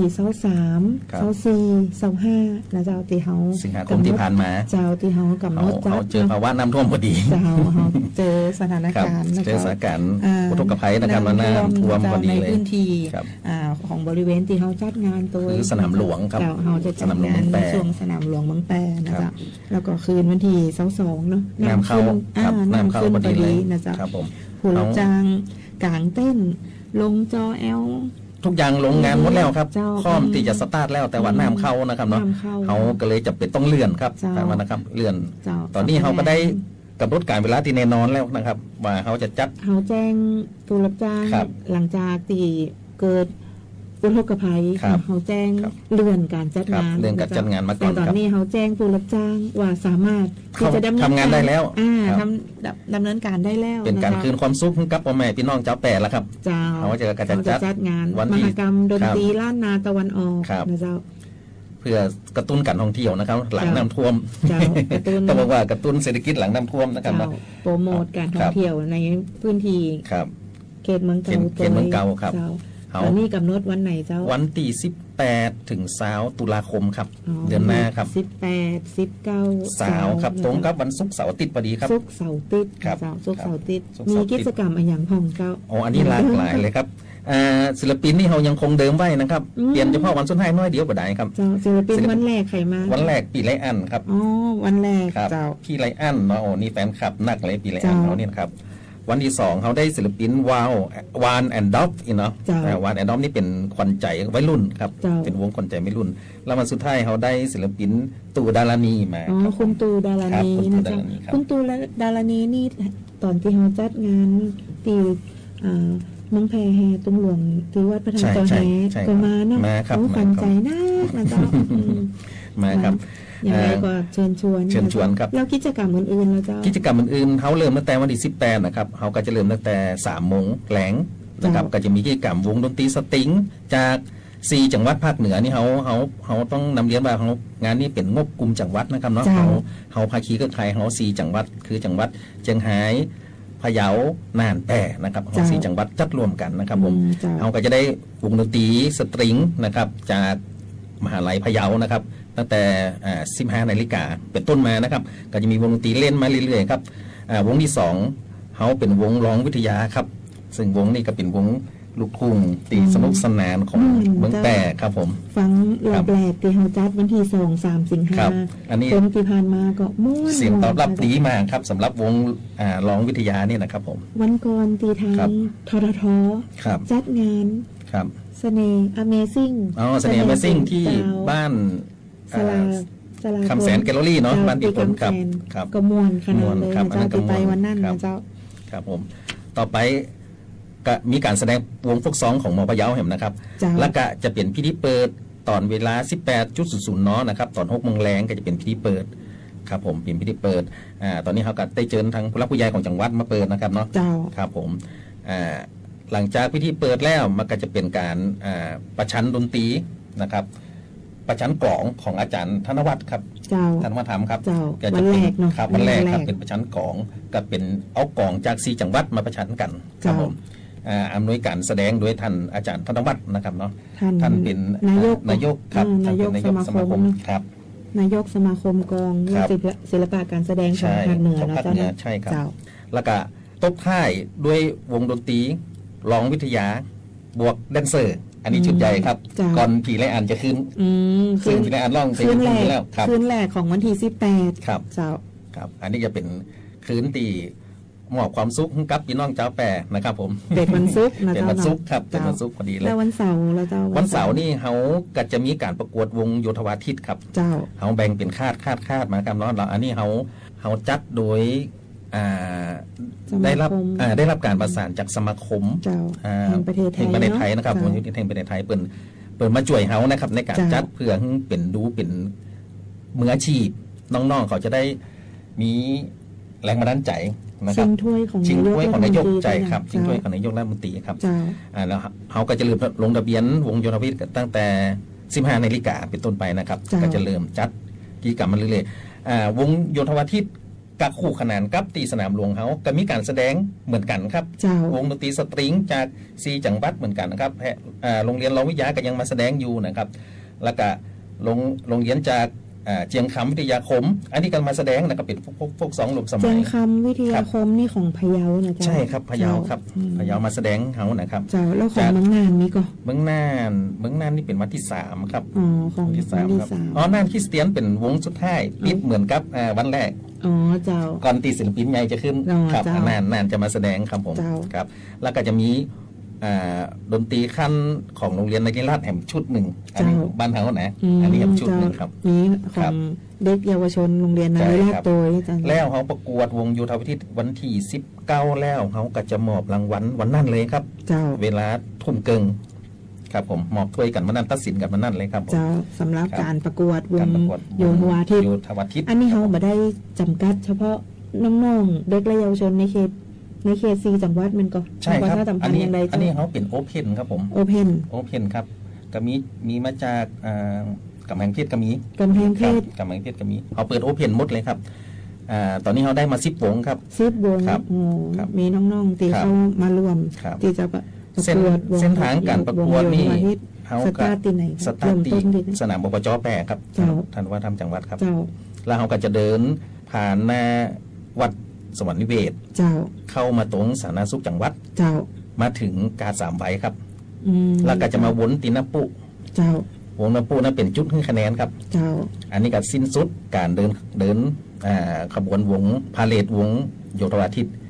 23 24 25นะเจ้าที่เฮาสิงหาคมที่ผ่านมาเจ้าที่เฮากำหนดจัดเจอภาวะน้ำท่วมพอดีเฮาเจอสถานการณ์เจอสถานการณ์อุทกภัยนะครับน้ำท่วมพอดีเลยในพื้นที่ของบริเวณที่เฮาจัดงานตัวคือสนามหลวงครับเฮาจะจัดงานในช่วงสนามหลวงบางแปนะเจ้าแล้วก็คืนวันที่22เนาะน้ำเข้าพอดีนะเจ้าผู้รับจ้างกางเต้นลงจอแอลทุกอย่างลงงานหมดแล้วครับพร้อมที่จะสตาร์ทแล้วแต่ว่าน้ำเข้านะครับเนาะเขาก็เลยจะเป็นต้องเลื่อนครับแต่ว่านะครับเลื่อนตอนนี้เขาก็ได้กำหนดการเวลาที่แน่นอนแล้วนะครับว่าเขาจะจัดเขาแจ้งผู้รับจ้างหลังจากที่เกิดอุทกภัยเขาแจ้งเลื่อนการจัดงานมาก่อนแต่ตอนนี้เขาแจ้งผู้รับจ้างว่าสามารถที่จะทำงานได้แล้วดำเนินการได้แล้วเป็นการคืนความสุขกับพ่อแม่พี่น้องเจ้าแปรแล้วครับเขาจะจัดงานมหกรรมดนตรีล้านนาตะวันออกนะเจ้าเพื่อกระตุ้นการท่องเที่ยวนะครับหลังน้ำท่วมต้องบอกว่ากระตุ้นเศรษฐกิจหลังน้ำท่วมนะครับโปรโมทการท่องเที่ยวในพื้นที่เขตเมืองเก่าครับตอนนี้กำหนดวันไหนเจ้าวันที่18 ถึง20 ตุลาคมครับเดือนหน้าครับ 18 19 20ครับตรงกับวันศุกร์เสาร์อาทิตย์พอดีครับศุกร์เสาร์อาทิตย์ครับศุกร์เสาร์อาทิตย์มีกิจกรรมอะไรอย่างพ่องเจ้าอันนี้หลากหลายเลยครับศิลปินนี่เขายังคงเดิมไว้นะครับเปลี่ยนเฉพาะวันสุดท้ายน้อยเดียวก็ได้ครับศิลปินวันแรกใครมาวันแรกปีไรอันครับวันแรกเจ้าพี่ไรอันเนาะนี่แฟนคลับนักเลยปีไรอันเขาเนี่ยครับวันที่2เขาได้ศิลปินวานแอนด์ด็อฟเนาะวานแอนด์ด็อฟนี่เป็นขวัญใจวัยรุ่นครับเป็นวงขวัญใจวัยรุ่นแล้ววันสุดท้ายเขาได้ศิลปินตู่ดารานีมาคุณตู่ดารานีนะจ๊ะคุณตู่ดารานีนี่ตอนที่เขาจัดงานตีน้องแพรแฮตุ้งหลวงที่วัดพระธรรมจอแฮก็มาเนาะเขาขวัญใจนะจ๊ะมาครับอย่างไรก็เชิญชวนครับแล้วกิจกรรมอื่นๆแล้วเจ้ากิจกรรมอื่นๆเขาเริ่มตั้งแต่วันที่18นะครับเขาก็จะเริ่มตั้งแต่3 โมงแหลงนะครับก็จะมีกิจกรรมวงดนตรีสตริงจาก4จังหวัดภาคเหนือนี่เขาต้องนำเรียนว่าเขางานนี้เป็นงบกลุ่มจังหวัดนะครับเนาะเขาภาคีเครือข่ายเขา4จังหวัดคือจังหวัดเชียงรายพะเยาน่านแพร่นะครับเขา4จังหวัดจัดรวมกันนะครับผมเขาก็จะได้วงดนตรีสตริงนะครับจากมหาลัยพะเยานะครับตั้งแต่15 นาฬิกาเป็นต้นมานะครับก็จะมีวงดนตรีเล่นมาเรื่อยๆครับวงที่2เขาเป็นวงร้องวิทยาครับซึ่งวงนี้ก็เป็นวงลูกทุ่งตีสนุกสนานของเมืองแปรครับผมฟังรอบแรกที่เขาจัดวันที่2-3 สิงหาคมอันนี้คนที่ผ่านมาก็ม่วนเสียงตอบรับดีมากครับสำหรับวงร้องวิทยานี่นะครับผมวันก่อนตีทางทททจัดงานเสน่ห์ Amazing เสน่ห์ Amazing ที่บ้านคำแสนแกลเลอรี่เนาะบ้านที่ผมครับก็ม่วนขนาดเลยเจ้าติดไปวันนั้นนะเจ้าครับผมต่อไปก็มีการแสดงวงโฟกซองของมอพะเยาเห็นนะครับแล้วก็จะเปลี่ยนพิธีเปิดตอนเวลา 18:00 นนะครับตอน 6 โมงแรงก็จะเป็นพิธีเปิดครับผมเปลี่ยนพิธีเปิดตอนนี้เขาก็ได้เชิญทางผู้หลักผู้ใหญ่ของจังหวัดมาเปิดนะครับเนาะครับผมหลังจากพิธีเปิดแล้วมันก็จะเป็นการประชันดนตรีนะครับประชันกลองของอาจารย์ธนวัฒน์ครับธนวัฒน์ธรรมครับวันแรกเนาะครับวันแรกครับเป็นประชันกลองก็เป็นเอากลองจาก4จังหวัดมาประชันกันครับผมอำนวยการแสดงโดยท่านอาจารย์ธนวัฒน์นะครับเนาะท่านเป็นนายกครับนายกสมาคมครับนายกสมาคมกลองศิลปะการแสดงของภาคเหนือนะเจ้าใช่ครับแล้วก็ตบท้ายด้วยวงดนตรีร้องวิทยาบวกแดนเซอร์อันนี้ชุดใหญ่ครับก่อนผีไรอันจะขึ้นซึ่งผีไรอันร้องเพลงขึ้นแล้วครับคืนแรกของวันที่18 ครับเจ้าครับอันนี้จะเป็นคืนตีมอบความสุขกับพี่น้องเจ้าแปรนะครับผมเป็นวันศุกร์นะเป็นวันศุกร์ครับเป็นวันศุกร์พอดีเลยแล้ววันเสาร์แล้วเจ้าวันเสาร์นี่เขาก็จะมีการประกวดวงโยธวาทิตครับเจ้าเขาแบ่งเป็นคาดมาครับเนาะแล้วอันนี้เขาจัดโดยได้รับการประสานจากสมาคมแห่งประเทศไทยนะครับวงโยธวาทิตแห่งประเทศไทยเปิดมาช่วยเขานะครับในการจัดเพื่อเป็นมืออาชีพน้องๆเขาจะได้มีแรงบันดาลใจนะครับชิงถ้วยของนายกใจครับชิงถ้วยของนายกรัฐมนตรีครับแล้วเขาก็จะเริ่มลงทะเบียนวงโยธวาทิตตั้งแต่15 นาฬิกาเป็นต้นไปนะครับก็จะเริ่มจัดกิจกรรมมาเรื่อยๆวงโยธวาทิตกับคู่ขนานกับตีสนามหลวงเขาก็มีการแสดงเหมือนกันครับวงดนตรีสตริงจาก4จังหวัดเหมือนกันนะครับโรงเรียนร้องวิทยาก็ยังมาแสดงอยู่นะครับแล้วก็โรงเรียนจากเจียงคำวิทยาคมอันนี้ก็มาแสดงนะครับเป็นพวก2 หลุมสมัยเจียงคำวิทยาคมนี่ของพะเยานะจ๊ะใช่ครับพะเยาครับพะเยามาแสดงเขานะครับเจ้าแล้วของเมืองน่านนี่ก็เมืองน่านนี่เป็นวันที่3ครับของที่3ครับน่านคริสเตียนเป็นวงสุดท้ายปิดเหมือนกับวันแรกเจ้าก่อนตีศิลปินใหญ่จะขึ้นครับน่านจะมาแสดงครับผมครับแล้วก็จะมีดนตรีขั้นของโรงเรียนในนิราศแห่งชุดหนึ่งอันนี้บ้านเขานะอันนี้ชุดหนึ่งครับนี้ของเด็กเยาวชนโรงเรียนในนิราศตัวแล้วเขาประกวดวงโยธวาทิตวันที่19แล้วเขาก็จะมอบรางวัลวันนั้นเลยครับเวลาทุ่มเกิงครับผมมอบถ้วยกันวันนั้นตัดสินกันวันนั้นเลยครับเจ้าสำหรับการประกวดวงโยธวาทิตอันนี้เขาไม่ได้จำกัดเฉพาะน้องๆเด็กและเยาวชนในเขต4จังหวัดมันก็ใช่ครับอันนี้เขาเป็นโอเพนครับผมโอเพนครับก็มีมาจากกำแพงเพชรก็มีกำแพงเพชรก็มีเขาเปิดโอเพนหมดเลยครับตอนนี้เขาได้มา10 วงครับ 10 วงครับมีน้องๆที่เข้ามาร่วมที่จะประกวดเส้นทางการประกวดนี่เขาสตาร์ทที่ไหนสตาร์ทที่สนามบปจแปรครับท่านว่าทำจังหวัดครับแล้วเขาก็จะเดินผ่านหน้าวัดสวรรค์นิเวศเข้ามาตรงสาธารณสุขจังหวัดมาถึงกา3 ใบครับแล้วก็จะมาวนตินปุวงนปุนั่นเป็นจุดให้คะแนนครับอันนี้ก็สิ้นสุดการเดินขบวนวงพาเลทวงโยธวาทิต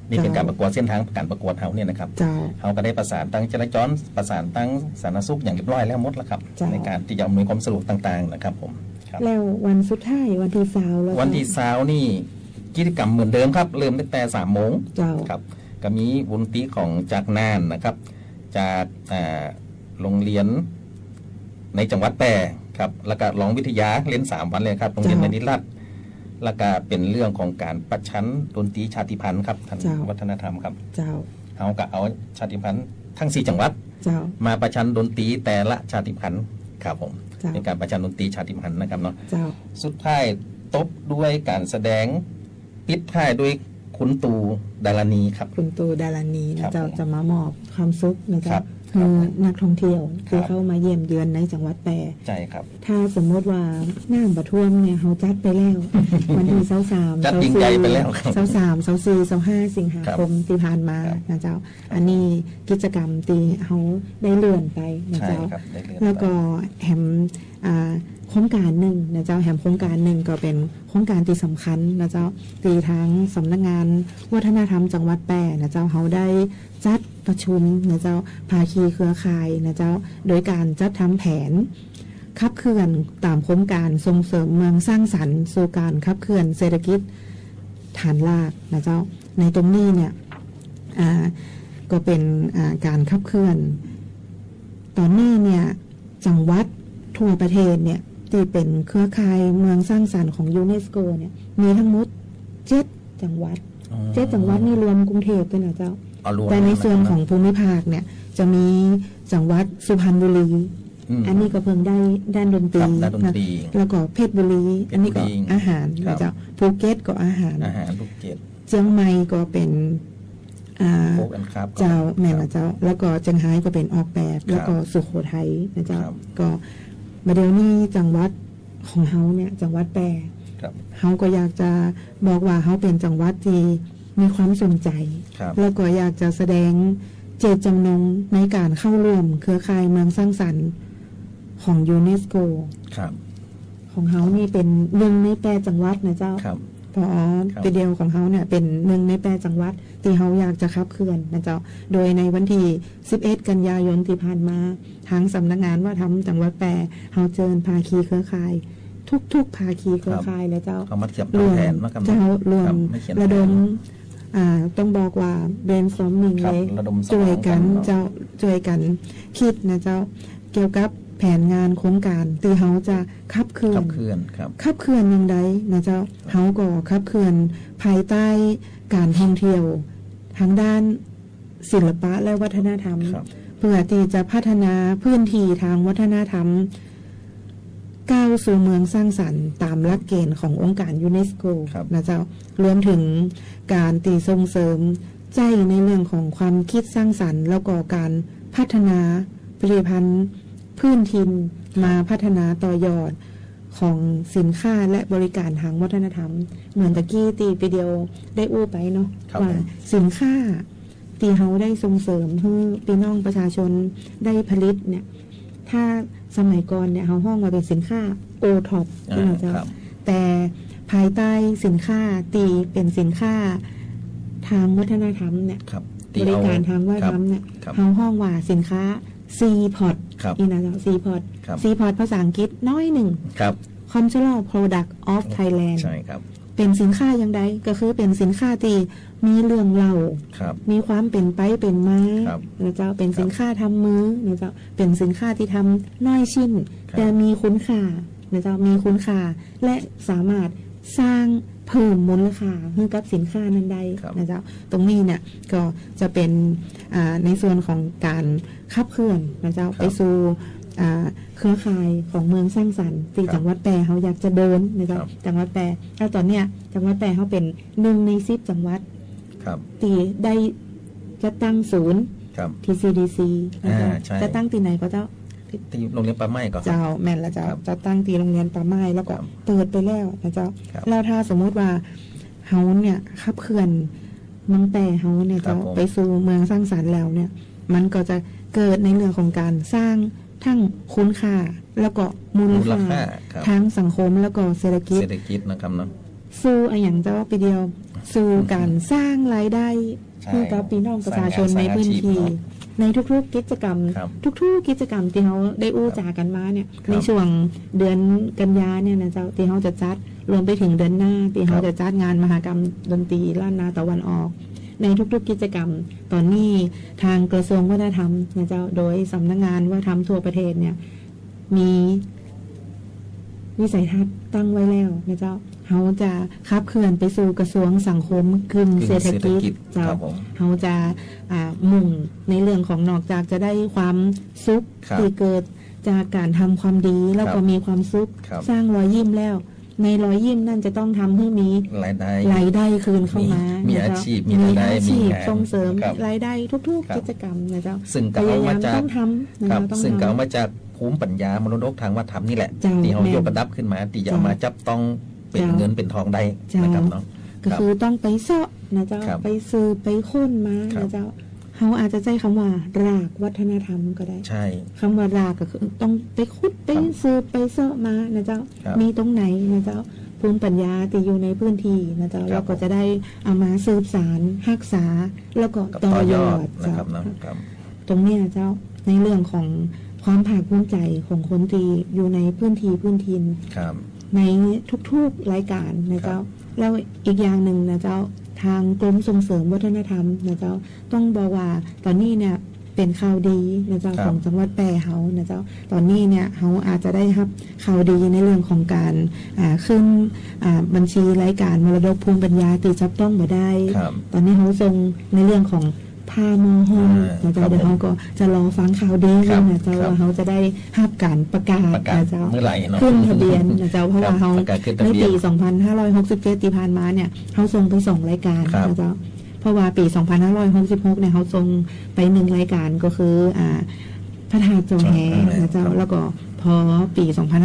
นี่เป็นการประกวดเส้นทางการประกวดเฮาเนี่ยนะครับเขาก็ได้ประสานตั้งจราจรประสานตั้งสาธารณสุขอย่างเรียบร้อยแล้วหมดแล้วครับในการที่จะอำนวยความสะดวกต่างๆนะครับผมแล้ววันสุดท้ายวันที่20แล้ววันที่20นี่กิจกรรมเหมือนเดิมครับเริ่มตั้งแต่3 โมงครับก็มีวงดนตรีของจากน่านนะครับจากโรงเรียนในจังหวัดแปรครับแล้วก็ร้องวิทยาเล่น3 วันเลยครับโรงเรียนในนิรัตน์แล้วก็เป็นเรื่องของการประชันดนตรีชาติพันธุ์ครับทางวัฒนธรรมครับเอาก็เอาชาติพันธุ์ทั้ง4 จังหวัดมาประชันดนตรีแต่ละชาติพันธุ์ครับผมเป็นการประชันดนตรีชาติพันธุ์นะครับเนาะสุดท้ายตบด้วยการแสดงปิดท้ายด้วยคุณตูดารณีครับคุณตูดารณีนะจะมามอบความสุขนะครับคือนักท่องเที่ยวที่เข้ามาเยี่ยมเยือนในจังหวัดแปรใช่ครับถ้าสมมติว่าน้ำบ่ท่วมเนี่ยเขาจัดไปแล้ว วันที่23 จัดยิ่งใหญ่ไปแล้ว 23 24 25สิงหาคมที่ผ่านมานะเจ้าอันนี้กิจกรรมที่เขาได้เลื่อนไปนะเจ้าแล้วก็แหมโครงการหนึ่งนะเจ้าแหมโครงการหนึ่งก็เป็นโครงการที่สำคัญนะเจ้าตีทางสำนักงานวัฒนธรรมจังหวัดแปรนะเจ้าเขาได้จัดประชุมนะเจ้าภาคีเครือข่ายนะเจ้าโดยการจัดทำแผนขับเคลื่อนตามโครงการส่งเสริมเมืองสร้างสรรค์สู่การขับเคลื่อนเศรษฐกิจฐานรากนะเจ้าในตรงนี้เนี่ยก็เป็นการขับเคลื่อนตอนนี้เนี่ยจังหวัดทั่วประเทศเนี่ยที่เป็นเครือข่ายเมืองสร้างสรรค์ของยูเนสโกเนี่ยมีทั้งหมด7 จังหวัด7 จังหวัดนี่รวมกรุงเทพด้วยนะเจ้าแต่ในส่วนของภูมิภาคเนี่ยจะมีจังหวัดสุพรรณบุรีอันนี้ก็เพิ่งได้ด้านดนตรีแล้วก็เพชรบุรีอันนี้ก็อาหารนะเจ้าภูเก็ตก็อาหารภูเก็ตเชียงใหม่ก็เป็นเจ้าแม่นะเจ้าแล้วก็เชียงรายก็เป็นออกแบบแล้วก็สุโขทัยนะเจ้าก็มาเดี๋ยวนี้จังหวัดของเฮาเนี่ยจังหวัดแปรเฮาก็อยากจะบอกว่าเฮาเป็นจังหวัดที่มีความสนใจแล้วก็อยากจะแสดงเจตจำนงในการเข้าร่วมเครือข่ายเมืองสร้างสรรค์ของยูเนสโกของเฮานี่เป็น1 ใน 8 จังหวัดนะเจ้าพอตัวเดียวของเฮาเนี่ยเป็น1 ใน 8 จังหวัดที่เฮาอยากจะขับเคลื่อนนะเจ้าโดยในวันที่11 กันยายนที่ผ่านมาทางสำนักงานวัฒนธรรมจังหวัดแปรเฮาเชิญภาคีเครือข่ายทุกภาคีเครือข่ายเลยเจ้ารวมเจ้ารวมระดมต้องบอกว่าเบรนซอมมิงเลยช่วยกันเจ้าช่วยกันคิดนะเจ้าเกี่ยวกับแผนงานโครงการที่เฮาจะขับเคลื่อนอย่างใดนะเจ้าเฮาก็ขับเคลื่อนภายใต้การท่องเที่ยวทางด้านศิลปะและวัฒนธรรมเพื่อที่จะพัฒนาพื้นที่ทางวัฒนธรรมก้าวสู่เมืองสร้างสรรค์ตามหลักเกณฑ์ขององค์การยูเนสโกนะเจ้ารวมถึงการตีส่งเสริมใจในเรื่องของความคิดสร้างสรรค์แล้วก็การพัฒนาผลิตภัณฑ์พื้นถิ่นมาพัฒนาต่อยอดของสินค้าและบริการทางวัฒนธรรมเหมือนตะกี้ตีไปเดียวได้อู้ไปเนาะว่าสินค้าที่เขาได้ส่งเสริมให้พี่น้องประชาชนได้ผลิตเนี่ยถ้าสมัยก่อนเนี่ยเขาห้องว่าเป็นสินค้าโอท็อปนะจ๊ะแต่ภายใต้สินค้าตีเป็นสินค้าทางวัฒนธรรมเนี่ยบริการทางวัฒนธรรมเนี่ยเขาห้องว่าสินค้าCPOT นี่นะจ๊ะCPOT ภาษาอังกฤษน้อยหนึ่ง Cultural Product of Thailand ใช่ครับเป็นสินค้าอย่างใดก็คือเป็นสินค้าที่มีเรื่องเล่ามีความเป็นไปเป็นมานะเจ้าเป็นสินค้าทำมือนะเจ้าเป็นสินค้าที่ทำน้อยชิ้นแต่มีคุณค่านะเจ้ามีคุณค่าและสามารถสร้างเพิ่มมูลค่าให้กับสินค้านั้นได้นะเจ้าตรงนี้เนี่ยก็จะเป็นในส่วนของการขับเคลื่อนนะเจ้าไปสู่เครือข่ายของเมืองสร้างสรรค์ที่จังหวัดแปรเขาอยากจะเดินนะครับจังหวัดแปรแล้วตอนเนี้ยจังหวัดแปรเขาเป็น1 ใน 10 จังหวัดที่ได้จะตั้งศูนย์ที่ CDC จะตั้งที่ไหนก็เจ้าที่โรงเรียนป่าไม้ก็เจ้าแม่นแล้วเจ้าจะตั้งที่โรงเรียนป่าไม้แล้วก็เปิดไปแล้วนะเจ้าแล้วถ้าสมมติว่าเฮาเนี่ยขับเคลื่อนเมืองแปรเฮาเนี่ยเจ้าไปสู่เมืองสร้างสรรค์แล้วเนี่ยมันก็จะเกิดในเรื่องของการสร้างทั้งคุณค่าแล้วก็มูลค่าทั้งสังคมแล้วก็เศรษฐกิจนะครับเนาะสู้อย่างเจ้าไปเดียวสู่การสร้างรายได้ให้กับพี่น้องประชาชนในพื้นที่ในทุกๆกิจกรรมทุกๆกิจกรรมที่เขาได้อู้จากันมาเนี่ยในช่วงเดือนกันยาเนี่ยนะเจ้าที่เขาจะจัดรวมไปถึงเดือนหน้าที่เขาจะจัดงานมหกรรมดนตรีล้านนาตะวันออกในทุกๆกิจกรรมตอนนี้ทางกระทรวงวัฒนธรรมนะเจ้าโดยสำนักงานวัฒนธรรมทั่วประเทศเนี่ยมีวิสัยทัศน์ตั้งไว้แล้วนะเจ้าเขาจะขับเคลื่อนไปสู่กระทรวงสังคมกึ่งเศรษฐกิจเจ้าเขาจะมุ่งในเรื่องของนอกจากจะได้ความสุขที่เกิดจากการทำความดีแล้วก็มีความสุขสร้างรอยยิ้มแล้วในรอยยิ้มนั่นจะต้องทำให้มีรายได้คืนเข้ามามีอาชีพส่งเสริมรายได้ทุกๆกิจกรรมนะเจ้าซึ่งก็เอามาจากซึ่งก็เอามาจากภูมิปัญญามรดกทางวัฒนธรรมนี่แหละที่เขายกระดับขึ้นมาที่จะเอามาจับต้องเป็นเงินเป็นทองได้นะครับเนาะก็คือต้องไปเสาะนะเจ้าไปซื้อไปค้นมานะเจ้าเขาอาจจะใช้คำว่ารากวัฒนธรรมก็ได้ใช่คำว่ารากก็คือต้องไปขุดไปซื้อไปเสาะมานะเจ้ามีตรงไหนนะเจ้าภูมิปัญญาที่อยู่ในพื้นที่นะเจ้าเราก็จะได้เอามาสืบสานรักษาแล้วก็ต่อยอดเจ้าตรงนี้นะเจ้าในเรื่องของความภาคภูมิใจของคนที่อยู่ในพื้นที่ในทุกๆรายการนะเจ้าแล้วอีกอย่างหนึ่งนะเจ้าทางกรมส่งเสริมวัฒนธรรมนะเจ้าต้องบอกว่าตอนนี้เนี่ยเป็นข่าวดีนะเจ้าของจังหวัดแปร่เฮานะเจ้าตอนนี้เนี่ยเฮาอาจจะได้รับข่าวดีในเรื่องของการขึ้นบัญชีรายการมรดกภูมิปัญญาที่จับต้องมาได้ตอนนี้เฮาส่งในเรื่องของพามอฮอนนะเจ้าเดี๋ยวเขาก็จะรอฟังข่าวดีนะเจ้าว่าเขาจะได้รับการประกาศนะเจ้าขึ้นทะเบียนนะเจ้าเพราะว่าเขาในปี 2567 ที่ผ่านมาเนี่ยเขาส่งไป2รายการนะเจ้าเพราะว่าปี 2566 เนี่ยเขาส่งไป1รายการก็คือพระธาตุจอแฮนะเจ้าแล้วก็พอปี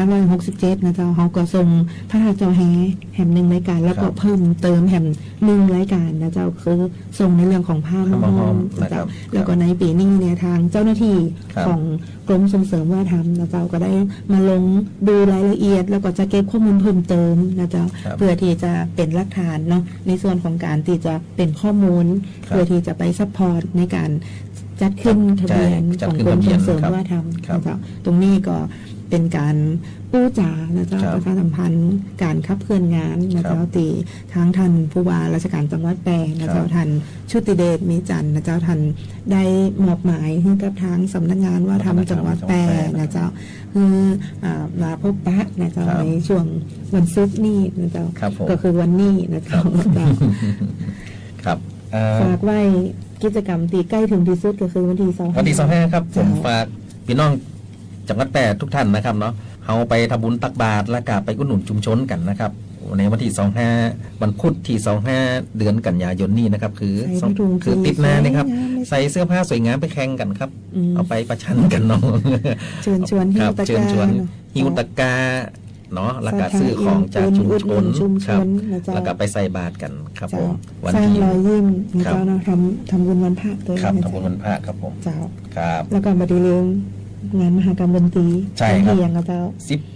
2567 นะเจ้าเขาก็ส่งพระธาตุจอแฮแห่ง1รายการแล้วก็เพิ่มเติมแห่ง1รายการนะเจ้าคือส่งในเรื่องของผ้ามอฮอมนะเจ้าแล้วก็ในปีนี้เนี่ยทางเจ้าหน้าที่ของกรมส่งเสริมวัฒนธรรมนะเจ้าก็ได้มาลงดูรายละเอียดแล้วก็จะเก็บข้อมูลเพิ่มเติมนะเจ้าเพื่อที่จะเป็นหลักฐานเนาะในส่วนของการที่จะเป็นข้อมูลเพื่อที่จะไปซัพพอร์ตในการจัดขึ้นทะเบียนของกรมส่งเสริมวัฒนธรรมนะเจ้าตรงนี้ก็เป็นการอู้จานะเจ้าประชาสัมพันธ์การขับเคลื่อนงานนะเจ้าตีทางท่านผู้ว่าราชการจังหวัดแปร่นะเจ้าท่านชุติเดชมีจันทร์นะเจ้าท่านได้มอบหมายให้กับทางสำนักงานว่าทำจังหวัดแปร่นะเจ้าคือมาพบปะนะเจ้าในช่วงวันศุกร์นี้นะเจ้าก็คือวันนี้นะเจ้าครับฝากไว้กิจกรรมตีใกล้ถึงที่สุดก็คือวันที่ 25ครับผมฝากพี่น้องจังหวัดแปร่ทุกท่านนะครับเนาะเอาไปทำบุญตักบาตรและกาไปอุดหนุนชุมชนกันนะครับในวันที่25วันพุธที่25เดือนกันยายนนี้นะครับคือติดหน้านะครับใส่เสื้อผ้าสวยงามไปแข่งกันครับเอาไปประชันกันเนาะเชิญชวนฮิวตะกาเนาะแล้วก็ซื้อของจากชุมชนครับแล้วก็ไปใส่บาตรกันครับผมวันที่รอยยิ้มนะเจ้าเนาะทำบุญวันพระด้วยครับทำบุญวันพระครับผมเจ้าครับแล้วก็มาดีเรื่องงานมหกรรมดนตรีใช่ครับเจ้า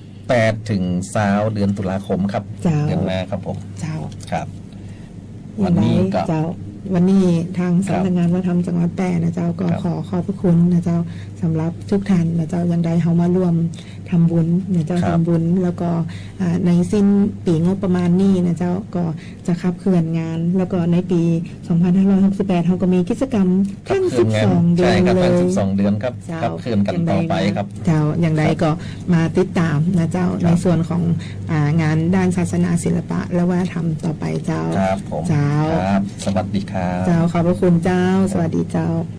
18 ถึง20เดือนตุลาคมครับเดือนหน้าครับผมเจ้าครับวันนี้ก็เจ้าวันนี้ทางสำนักงานวัฒนธรรมจังหวัดแปร่นะเจ้าก็ขอขอบพระคุณนะเจ้าสำหรับทุกท่านนะเจ้ายังได้เฮามาร่วมทำบุญนะเจ้าทำบุญแล้วก็ในสิ้นปีงบประมาณนี้นะเจ้าก็จะขับเคลื่อนงานแล้วก็ในปี 2568เฮาก็มีกิจกรรมทั้ง12เดือนเลย 12เดือนครับขับเคลื่อนกันต่อไปครับเจ้าอย่างใดก็มาติดตามนะเจ้าในส่วนของงานด้านศาสนาศิลปะและวัฒนธรรมต่อไปเจ้าครับผมเจ้าสวัสดีครับเจ้าขอบพระคุณเจ้าสวัสดีเจ้า